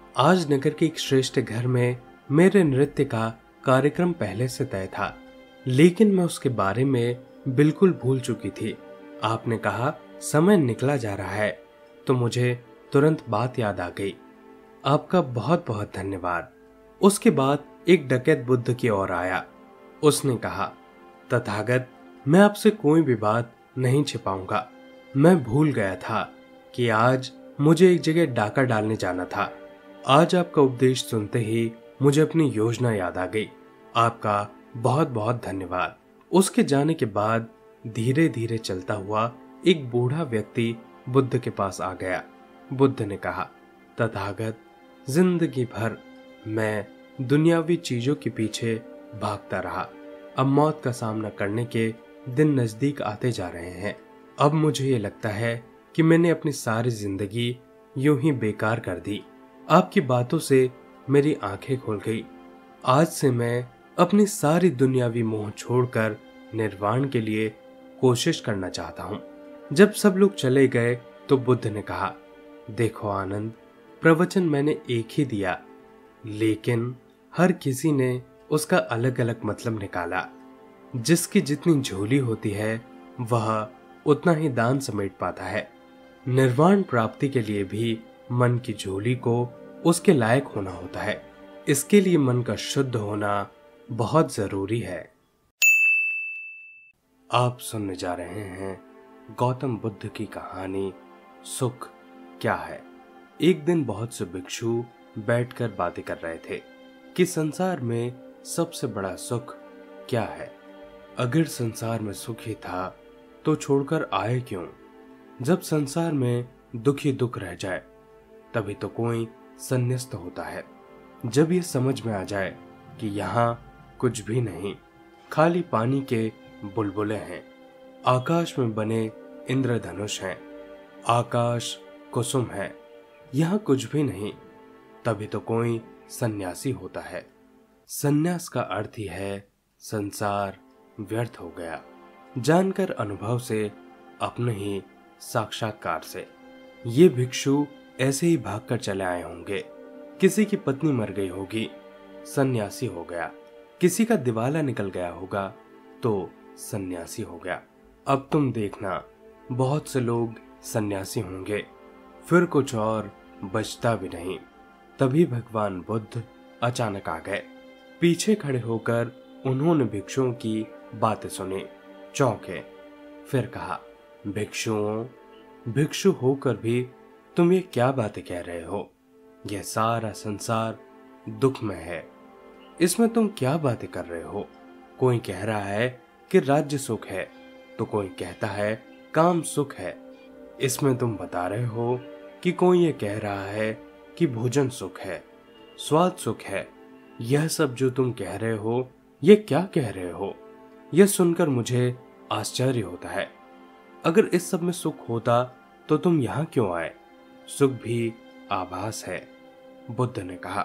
आज नगर के एक श्रेष्ठ घर में मेरे नृत्य का कार्यक्रम पहले से तय था, लेकिन मैं उसके बारे में बिल्कुल भूल चुकी थी। आपने कहा समय निकला जा रहा है तो मुझे तुरंत बात याद आ गई। आपका बहुत बहुत धन्यवाद। उसके बाद एक डकैत बुद्ध की ओर आया। उसने कहा, तथागत, मैं आपसे कोई भी बात नहीं छिपाऊंगा। मैं भूल गया था कि आज मुझे एक जगह डाका डालने जाना था। आज आपका उपदेश सुनते ही मुझे अपनी योजना याद आ गई। आपका बहुत बहुत धन्यवाद। उसके जाने के बाद धीरे धीरे चलता हुआ एक बूढ़ा व्यक्ति बुद्ध के पास आ गया। बुद्ध ने कहा, तथागत, जिंदगी भर मैं दुनियावी चीजों के पीछे भागता रहा। अब मौत का सामना करने के दिन नजदीक आते जा रहे हैं। अब मुझे ये लगता है कि मैंने अपनी सारी जिंदगी यूं ही बेकार कर दी। आपकी बातों से मेरी आंखें खुल गई। आज से मैं अपनी सारी दुनियावी मोह छोड़कर निर्वाण के लिए कोशिश करना चाहता हूँ। जब सब लोग चले गए तो बुद्ध ने कहा, देखो आनंद, प्रवचन मैंने एक ही दिया, लेकिन हर किसी ने उसका अलग अलग मतलब निकाला। जिसकी जितनी झोली होती है वह उतना ही दान समेट पाता है। निर्वाण प्राप्ति के लिए भी मन की झोली को उसके लायक होना होता है। इसके लिए मन का शुद्ध होना बहुत जरूरी है। आप सुनने जा रहे हैं गौतम बुद्ध की कहानी सुख क्या है। एक दिन बहुत से भिक्षु बैठकर बातें कर रहे थे कि संसार में सबसे बड़ा सुख क्या है। अगर संसार में सुख ही था तो छोड़कर आए क्यों। जब संसार में दुख ही दुख रह जाए तभी तो कोई संन्यास्त होता है। जब ये समझ में आ जाए कि यहाँ कुछ भी नहीं, खाली पानी के बुलबुले हैं, आकाश में बने इंद्रधनुष हैं, आकाश कुसुम है, यहाँ कुछ भी नहीं, तभी तो कोई सन्यासी होता है। सन्यास का अर्थ ही है संसार व्यर्थ हो गया। जानकर अनुभव से, अपने ही साक्षात्कार से। ये भिक्षु ऐसे ही भागकर चले आए होंगे। किसी की पत्नी मर गई होगी, सन्यासी हो गया। किसी का दिवाला निकल गया होगा तो सन्यासी हो गया। अब तुम देखना, बहुत से लोग सन्यासी होंगे, फिर कुछ और बचता भी नहीं। तभी भगवान बुद्ध अचानक आ गए। पीछे खड़े होकर उन्होंने भिक्षुओं की बातें सुनी, चौंके। फिर कहा, भिक्षुओं, भिक्षु होकर भी तुम ये क्या बातें कह रहे हो। यह सारा संसार दुख में है, इसमें तुम क्या बातें कर रहे हो। कोई कह रहा है कि राज्य सुख है तो कोई कहता है काम सुख है। इसमें तुम बता रहे हो कि कोई ये कह रहा है कि भोजन सुख है, स्वाद सुख है। यह सब जो तुम कह रहे हो, ये क्या कह रहे हो। यह सुनकर मुझे आश्चर्य होता है। अगर इस सब में सुख होता तो तुम यहाँ क्यों आए। सुख भी आभास है। बुद्ध ने कहा,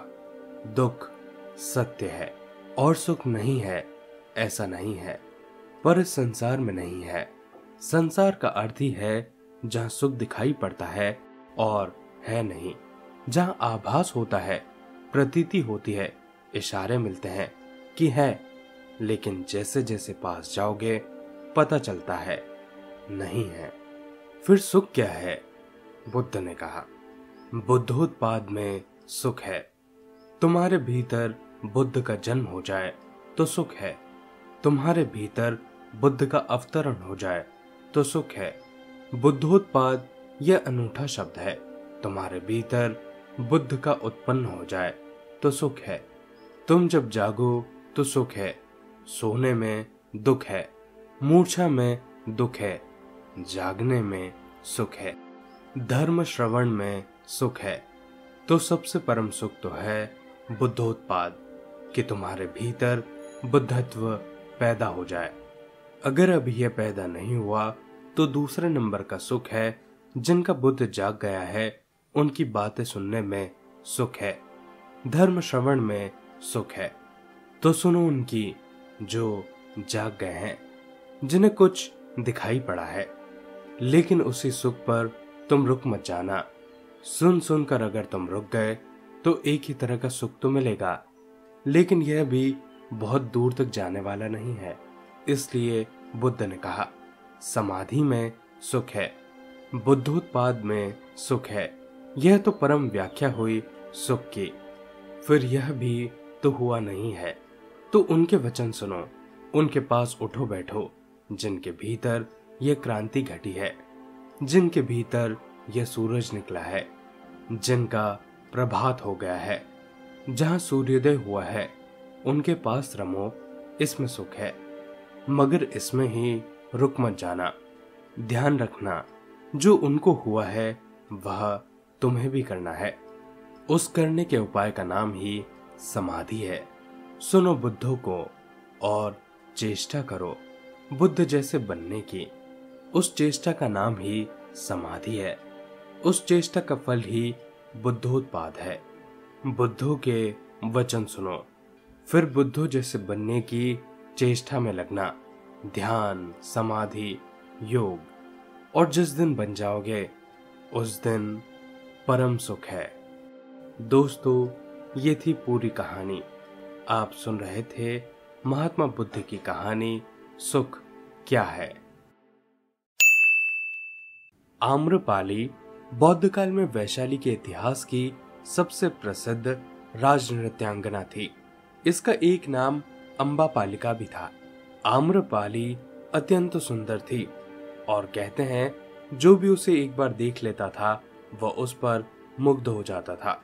दुख सत्य है और सुख नहीं है, ऐसा नहीं है। पर इस संसार में नहीं है। संसार का अर्थ ही है जहाँ सुख दिखाई पड़ता है और है नहीं, जहाँ आभास होता है, प्रतीति होती है, इशारे मिलते हैं कि है, लेकिन जैसे जैसे पास जाओगे पता चलता है नहीं है। फिर सुख क्या है। बुद्ध ने कहा, बुद्धोत्पाद में सुख है। तुम्हारे भीतर बुद्ध का जन्म हो जाए तो सुख है। तुम्हारे भीतर बुद्ध का अवतरण हो जाए तो सुख है। बुद्धोत्पाद यह अनूठा शब्द है। तुम्हारे भीतर बुद्ध का उत्पन्न हो जाए तो सुख है। तुम जब जागो तो सुख है। सोने में दुख है, मूर्छा में दुख है, जागने में सुख है, धर्म श्रवण में सुख है। तो सबसे परम सुख तो है बुद्धोत्पाद, कि तुम्हारे भीतर बुद्धत्व पैदा हो जाए। अगर अभी यह पैदा नहीं हुआ तो दूसरे नंबर का सुख है जिनका बुद्ध जाग गया है, उनकी बातें सुनने में सुख है, धर्म श्रवण में सुख है। तो सुनो उनकी जो जाग गए हैं, जिन्हें कुछ दिखाई पड़ा है। लेकिन उसी सुख पर तुम रुक मत जाना। सुन सुनकर अगर तुम रुक गए तो एक ही तरह का सुख तो मिलेगा, लेकिन यह भी बहुत दूर तक जाने वाला नहीं है। इसलिए बुद्ध ने कहा, समाधि में सुख है, बुद्धोत्पाद में सुख है। यह तो परम व्याख्या हुई सुख की। फिर यह भी तो हुआ नहीं है। तो उनके वचन सुनो, उनके पास उठो बैठो, जिनके भीतर यह क्रांति घटी है, जिनके भीतर यह सूरज निकला है, जिनका प्रभात हो गया है, जहां सूर्योदय हुआ है, उनके पास रमो, इसमें सुख है। मगर इसमें ही रुक मत जाना। ध्यान रखना, जो उनको हुआ है वह तुम्हें भी करना है। उस करने के उपाय का नाम ही समाधि है। सुनो बुद्धों को और चेष्टा करो बुद्ध जैसे बनने की। उस चेष्टा का नाम ही समाधि है। उस चेष्टा का फल ही बुद्धोत्पाद है। बुद्धों के वचन सुनो, फिर बुद्धों जैसे बनने की चेष्टा में लगना। ध्यान, समाधि, योग, और जिस दिन बन जाओगे उस दिन परम सुख है। दोस्तों, ये थी पूरी कहानी। आप सुन रहे थे महात्मा बुद्ध की कहानी सुख क्या है। आम्रपाली बौद्ध काल में वैशाली के इतिहास की सबसे प्रसिद्ध राजनृत्यांगना थी। इसका एक नाम अम्बापालिका भी था। आम्रपाली अत्यंत सुंदर थी और कहते हैं जो भी उसे एक बार देख लेता था वह उस पर मुग्ध हो जाता था।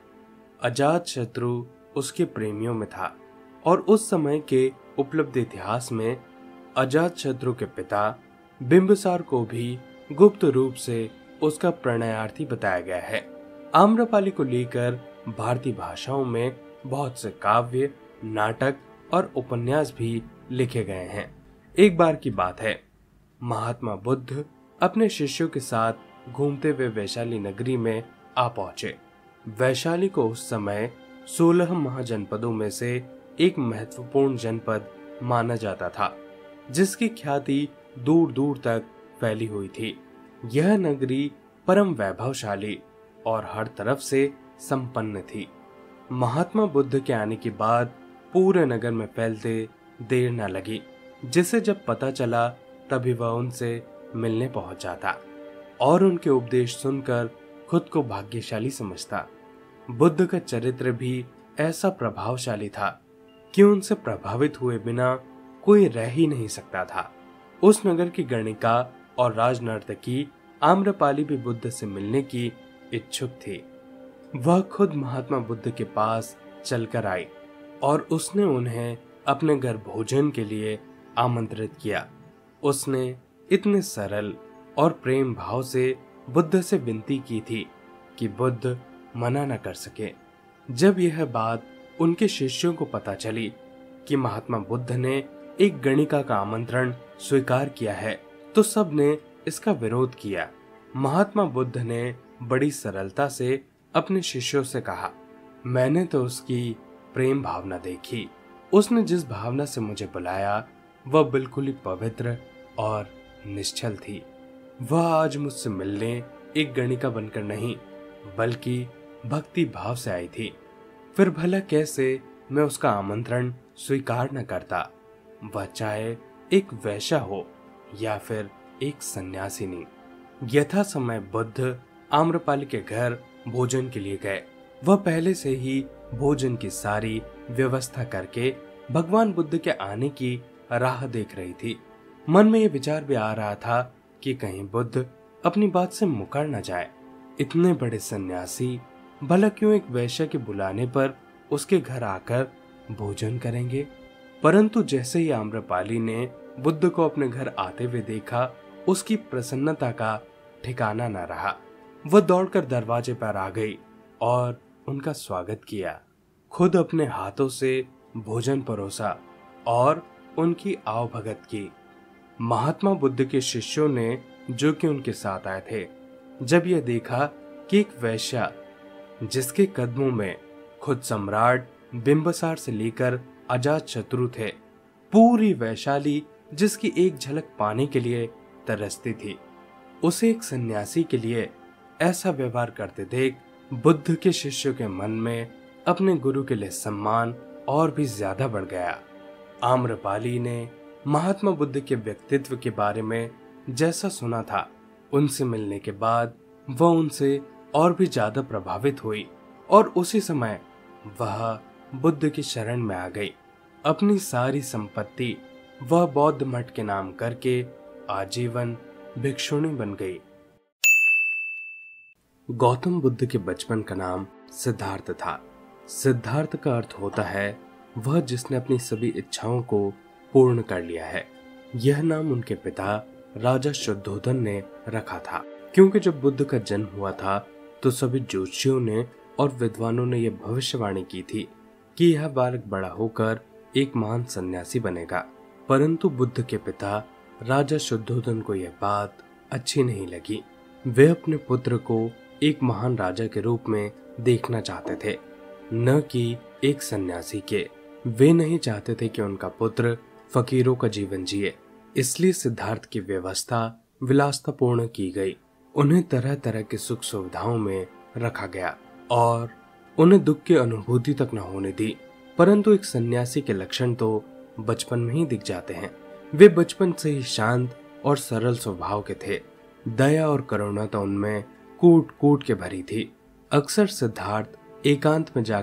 अजातशत्रु उसके प्रेमियों में था और उस समय के उपलब्ध इतिहास में अजातशत्रु के पिता बिंबिसार को भी गुप्त रूप से उसका प्रणयार्थी बताया गया है। आम्रपाली को लेकर भारतीय भाषाओं में बहुत से काव्य, नाटक और उपन्यास भी लिखे गए हैं। एक बार की बात है, महात्मा बुद्ध अपने शिष्यों के साथ घूमते हुए वैशाली नगरी में आ पहुंचे। वैशाली को उस समय 16 महाजनपदों में से एक महत्वपूर्ण जनपद माना जाता था, जिसकी ख्याति दूर दूर तक फैली हुई थी। यह नगरी परम वैभवशाली और हर तरफ से संपन्न थी। महात्मा बुद्ध के आने के बाद पूरे नगर में फैलते देर न लगी, जिसे जब पता चला तभी वह उनसे मिलने पहुंच जाता और उनके उपदेश सुनकर खुद को भाग्यशाली समझता। बुद्ध का चरित्र भी ऐसा प्रभावशाली था कि उनसे प्रभावित हुए बिना कोई रह ही नहीं सकता था। उस नगर की गणिका और राजनर्तकी आम्रपाली भी बुद्ध से मिलने की इच्छुक थी। वह खुद महात्मा बुद्ध के पास चलकर आई और उसने उन्हें अपने घर भोजन के लिए आमंत्रित किया। उसने इतने सरल और प्रेम भाव से बुद्ध से विनती की थी कि बुद्ध मना न कर सके। जब यह बात उनके शिष्यों को पता चली कि महात्मा बुद्ध ने एक गणिका का आमंत्रण स्वीकार किया है, तो सब ने इसका विरोध किया। महात्मा बुद्ध ने बड़ी सरलता से अपने शिष्यों से कहा, मैंने तो उसकी प्रेम भावना देखी। उसने जिस भावना से मुझे बुलाया वह बिल्कुल ही पवित्र और निश्चल थी। वह आज मुझसे मिलने एक गणिका बनकर नहीं बल्कि भक्ति भाव से आई थी। फिर भला कैसे मैं उसका आमंत्रण स्वीकार न करता, वह चाहे एक वैश्या हो या फिर एक सन्यासिनी। यथा समय बुद्ध आम्रपाली के घर भोजन के लिए गए। वह पहले से ही भोजन की सारी व्यवस्था करके भगवान बुद्ध के आने की राह देख रही थी। मन में यह विचार भी आ रहा था कि कहीं बुद्ध अपनी बात से मुकर न जाए। इतने बड़े सन्यासी भला क्यों एक वैश्य के बुलाने पर उसके घर आकर भोजन करेंगे। परंतु जैसे ही आम्रपाली ने बुद्ध को अपने घर आते हुए देखा, उसकी प्रसन्नता का ठिकाना न रहा। वह दौड़कर दरवाजे पर आ गई और उनका स्वागत किया। खुद अपने हाथों से भोजन परोसा और उनकी आवभगत की। महात्मा बुद्ध के शिष्यों ने, जो कि उनके साथ आए थे, जब यह देखा कि एक वैश्या जिसके कदमों में खुद सम्राट बिंबिसार से लेकर अजातशत्रु थे, पूरी वैशाली जिसकी एक झलक पाने के लिए तरसती थी, उसे एक सन्यासी के लिए ऐसा व्यवहार करते देख बुद्ध के शिष्यों के मन में अपने गुरु के लिए सम्मान और भी ज्यादा बढ़ गया। आम्रपाली ने महात्मा बुद्ध के व्यक्तित्व के बारे में जैसा सुना था, उनसे मिलने के बाद वह उनसे और भी ज्यादा प्रभावित हुई और उसी समय वह बुद्ध की शरण में आ गई। अपनी सारी संपत्ति वह बौद्ध मठ के नाम करके आजीवन भिक्षुणी बन गई। गौतम बुद्ध के बचपन का नाम सिद्धार्थ था। सिद्धार्थ का अर्थ होता है वह जिसने अपनी सभी इच्छाओं को पूर्ण कर लिया है। यह नाम उनके पिता राजा शुद्धोधन ने रखा था, क्योंकि जब बुद्ध का जन्म हुआ था तो सभी ज्योतिषियों ने और विद्वानों ने यह भविष्यवाणी की थी कि यह बालक बड़ा होकर एक महान सन्यासी बनेगा। परंतु बुद्ध के पिता राजा शुद्धोधन को यह बात अच्छी नहीं लगी। वे अपने पुत्र को एक महान राजा के रूप में देखना चाहते थे, न कि एक सन्यासी के। वे नहीं चाहते थे कि उनका पुत्र फकीरों का जीवन जिए। इसलिए सिद्धार्थ की व्यवस्था विलासतापूर्ण की गई। उन्हें तरह तरह की सुख सुविधाओं में रखा गया और उन्हें दुख की अनुभूति तक न होने दी। परंतु एक सन्यासी के लक्षण तो बचपन में ही दिख जाते हैं। वे बचपन से ही शांत और सरल स्वभाव के थे। दया और करुणा तो उनमें कूट कूट के भरी थी। अक्सर सिद्धार्थ एकांत में जाकर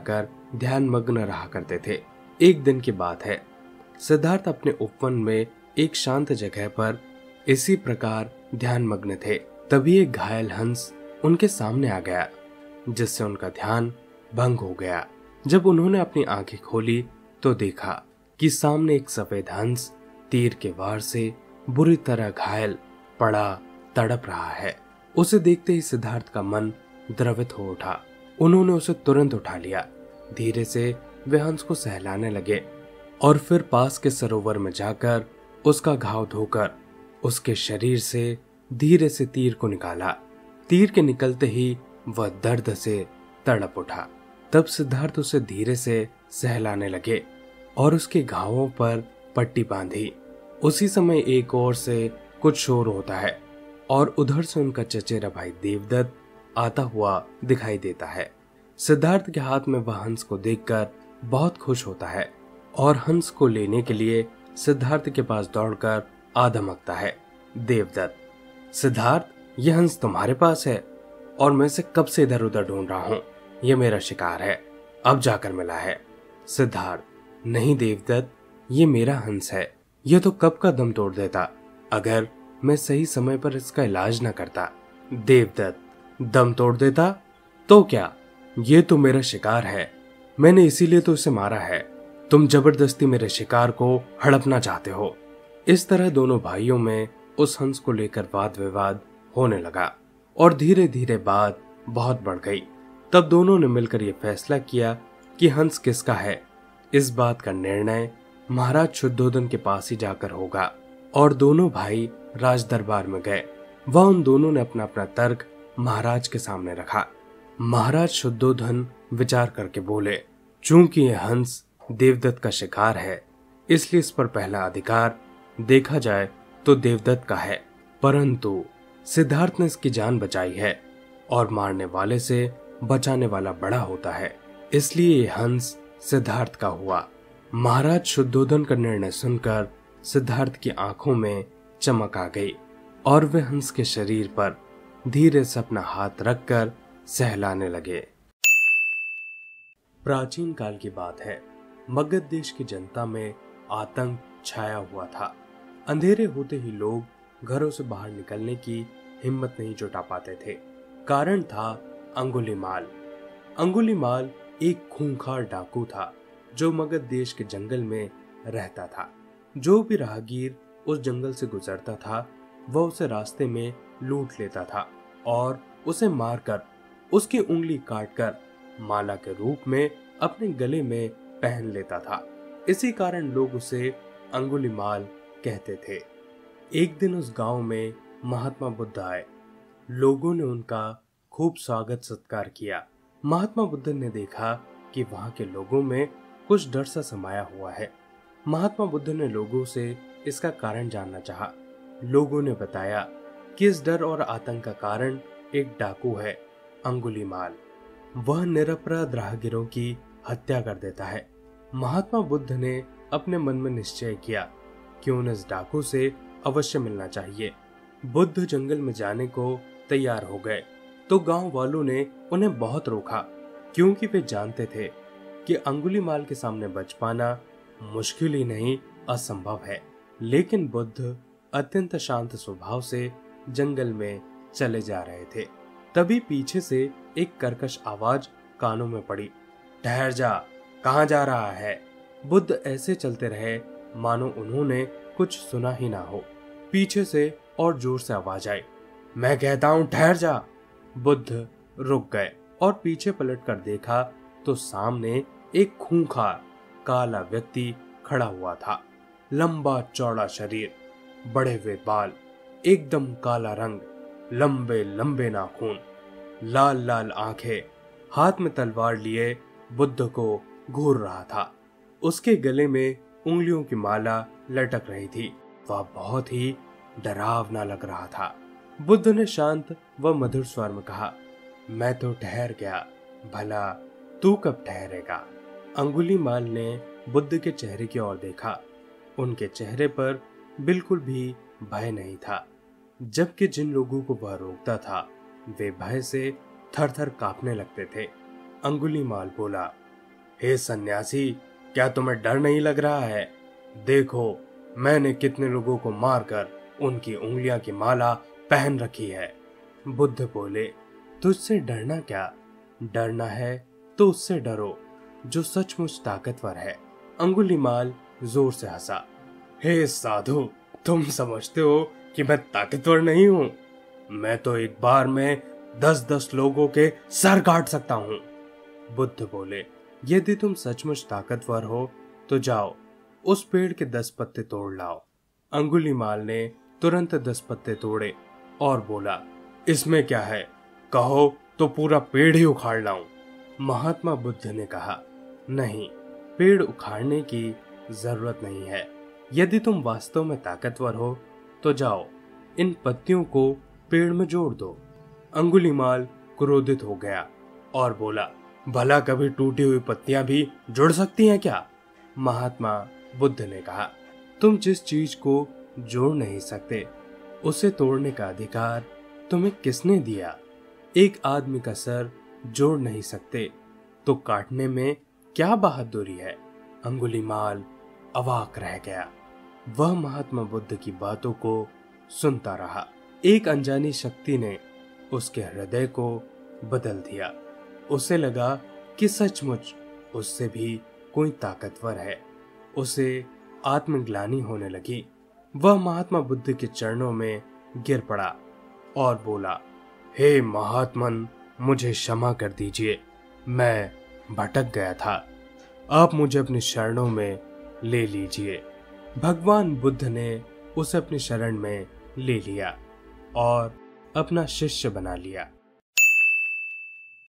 ध्यान मग्न रहा करते थे। एक दिन की बात है, सिद्धार्थ अपने उपवन में एक शांत जगह पर इसी प्रकार ध्यान मग्न थे। तभी एक घायल हंस उनके सामने आ गया, जिससे उनका ध्यान भंग हो गया। जब उन्होंने अपनी आंखें खोली तो देखा कि सामने एक सफेद हंस तीर के वार से बुरी तरह घायल पड़ा तड़प रहा है। उसे देखते ही सिद्धार्थ का मन द्रवित हो उठा। उन्होंने उसे तुरंत उठा लिया। धीरे से वे हंस को सहलाने लगे और फिर पास के सरोवर में जाकर उसका घाव धोकर उसके शरीर से धीरे से तीर को निकाला। तीर के निकलते ही वह दर्द से तड़प उठा। तब सिद्धार्थ उसे धीरे से सहलाने लगे और उसके घावों पर पट्टी बांधी। उसी समय एक ओर से कुछ शोर होता है और उधर से उनका चचेरा भाई देवदत्त आता हुआ दिखाई देता है। सिद्धार्थ के हाथ में वह हंस को देखकर बहुत खुश होता है और हंस को लेने के लिए सिद्धार्थ के पास दौड़कर आ धमकता है। देवदत्त, सिद्धार्थ, यह हंस तुम्हारे पास है और मैं इसे कब से इधर उधर ढूंढ रहा हूँ। यह मेरा शिकार है, अब जाकर मिला है। सिद्धार्थ, नहीं देवदत्त, ये मेरा हंस है। यह तो कब का दम तोड़ देता अगर मैं सही समय पर इसका इलाज न करता। देवदत्त, दम तोड़ देता तो क्या, ये तो मेरा शिकार है, मैंने इसीलिए तो इसे मारा है। तुम जबरदस्ती मेरे शिकार को हड़पना चाहते हो। इस तरह दोनों भाइयों में उस हंस को लेकर वाद विवाद होने लगा और धीरे धीरे बात बहुत बढ़ गई। तब दोनों ने मिलकर यह फैसला किया कि हंस किसका है। इस बात का निर्णय महाराज शुद्धोधन के पास ही जाकर होगा और दोनों भाई राज दरबार में गए। वह उन दोनों ने अपना अपना तर्क महाराज के सामने रखा। महाराज शुद्धोधन विचार करके बोले, चूंकि यह हंस देवदत्त का शिकार है, इसलिए इस पर पहला अधिकार देखा जाए तो देवदत्त का है। परंतु सिद्धार्थ ने इसकी जान बचाई है और मारने वाले से बचाने वाला बड़ा होता है, इसलिए यह हंस सिद्धार्थ का हुआ। महाराज शुद्धोधन का निर्णय सुनकर सिद्धार्थ की आंखों में चमक आ गई और वे हंस के शरीर पर धीरे से अपना हाथ रखकर सहलाने लगे। प्राचीन काल की बात है। मगध देश की जनता में आतंक छाया हुआ था। अंधेरे होते ही लोग घरों से बाहर निकलने की हिम्मत नहीं जुटा पाते थे। कारण था अंगुलीमाल। अंगुलीमाल एक खूंखार डाकू था जो मगध देश के जंगल में रहता था। जो भी राहगीर उस जंगल से गुजरता था वह उसे रास्ते में लूट लेता था और उसे मारकर उसकी उंगली काटकर माला के रूप में अपने गले में पहन लेता था। इसी कारण लोग उसे अंगुलीमाल कहते थे। एक दिन उस गांव में महात्मा बुद्ध आए। लोगों ने उनका खूब स्वागत सत्कार किया। महात्मा बुद्ध ने देखा कि वहां के लोगों में कुछ डर सा समाया हुआ है। महात्मा बुद्ध ने लोगों से इसका कारण जानना चाहा। लोगों ने बताया कि इस डर और आतंक का कारण एक डाकू है, अंगुलीमाल। वह निरपराध राहगीरों की हत्या कर देता है। महात्मा बुद्ध ने अपने मन में निश्चय किया कि उन्हें इस डाकू से अवश्य मिलना चाहिए। बुद्ध जंगल में जाने को तैयार हो गए तो गांव वालों ने उन्हें बहुत रोका, क्योंकि वे जानते थे कि अंगुलीमाल के सामने बच पाना मुश्किल ही नहीं असंभव है। लेकिन बुद्ध अत्यंत शांत स्वभाव से जंगल में चले जा रहे थे। तभी पीछे से एक कर्कश आवाज कानों में पड़ी, ठहर जा, कहां जा रहा है। बुद्ध ऐसे चलते रहे मानो उन्होंने कुछ सुना ही ना हो। पीछे से और जोर से आवाज आई, मैं कहता हूं ठहर जा। बुद्ध रुक गए और पीछे पलटकर देखा तो सामने एक खूंखार काला व्यक्ति खड़ा हुआ था। लंबा चौड़ा शरीर, बड़े हुए बाल, एकदम काला रंग, लंबे लंबे नाखून, लाल लाल आंखें, हाथ में तलवार लिए बुद्ध को घूर रहा था। उसके गले में उंगलियों की माला लटक रही थी। वह बहुत ही डरावना लग रहा था। बुद्ध ने शांत व मधुर स्वर में कहा, मैं तो ठहर गया, भला तू कब ठहरेगा। अंगुलीमाल ने बुद्ध के चेहरे की ओर देखा। उनके चेहरे पर बिल्कुल भी भय नहीं था, जबकि जिन लोगों को वह रोकता था वे भय से थर थर कांपने लगते थे। अंगुलीमाल बोला, हे सन्यासी, क्या तुम्हें डर नहीं लग रहा है? देखो, मैंने कितने लोगों को मारकर उनकी उंगलियां की माला पहन रखी है। बुद्ध बोले, तुझसे डरना क्या? डरना है तो उससे डरो जो सचमुच ताकतवर है। अंगुलीमाल जोर से हंसा। हे साधु, तुम समझते हो कि मैं ताकतवर नहीं हूँ? मैं तो एक बार में 10-10 लोगों के सर काट सकता हूँ। बुद्ध बोले, यदि तुम सचमुच ताकतवर हो तो जाओ, उस पेड़ के 10 पत्ते तोड़ लाओ। अंगुलीमाल ने तुरंत 10 पत्ते तोड़े और बोला, इसमें क्या है, कहो तो पूरा पेड़ ही उखाड़ लाऊं। महात्मा बुद्ध ने कहा, नहीं, पेड़ उखाड़ने की जरूरत नहीं है। यदि तुम वास्तव में ताकतवर हो तो जाओ, इन पत्तियों को पेड़ में जोड़ दो। अंगुलीमाल क्रोधित हो गया और बोला, भला कभी टूटी हुई पत्तियां भी जुड़ सकती हैं क्या? महात्मा बुद्ध ने कहा, तुम जिस चीज को जोड़ नहीं सकते उसे तोड़ने का अधिकार तुम्हें किसने दिया? एक आदमी का सर जोड़ नहीं सकते तो काटने में क्या बहादुरी है? अंगुलीमाल अवाक रह गया। वह महात्मा बुद्ध की बातों को सुनता रहा। एक अनजानी शक्ति ने उसके हृदय को बदल दिया। उसे लगा कि सचमुच उससे भी कोई ताकतवर है। उसे आत्मग्लानि होने लगी। वह महात्मा बुद्ध के चरणों में गिर पड़ा और बोला, हे महात्मन, मुझे क्षमा कर दीजिए, मैं भटक गया था। आप मुझे अपनी शरणों में ले लीजिए। भगवान बुद्ध ने उसे अपनी शरण में ले लिया और अपना शिष्य बना लिया।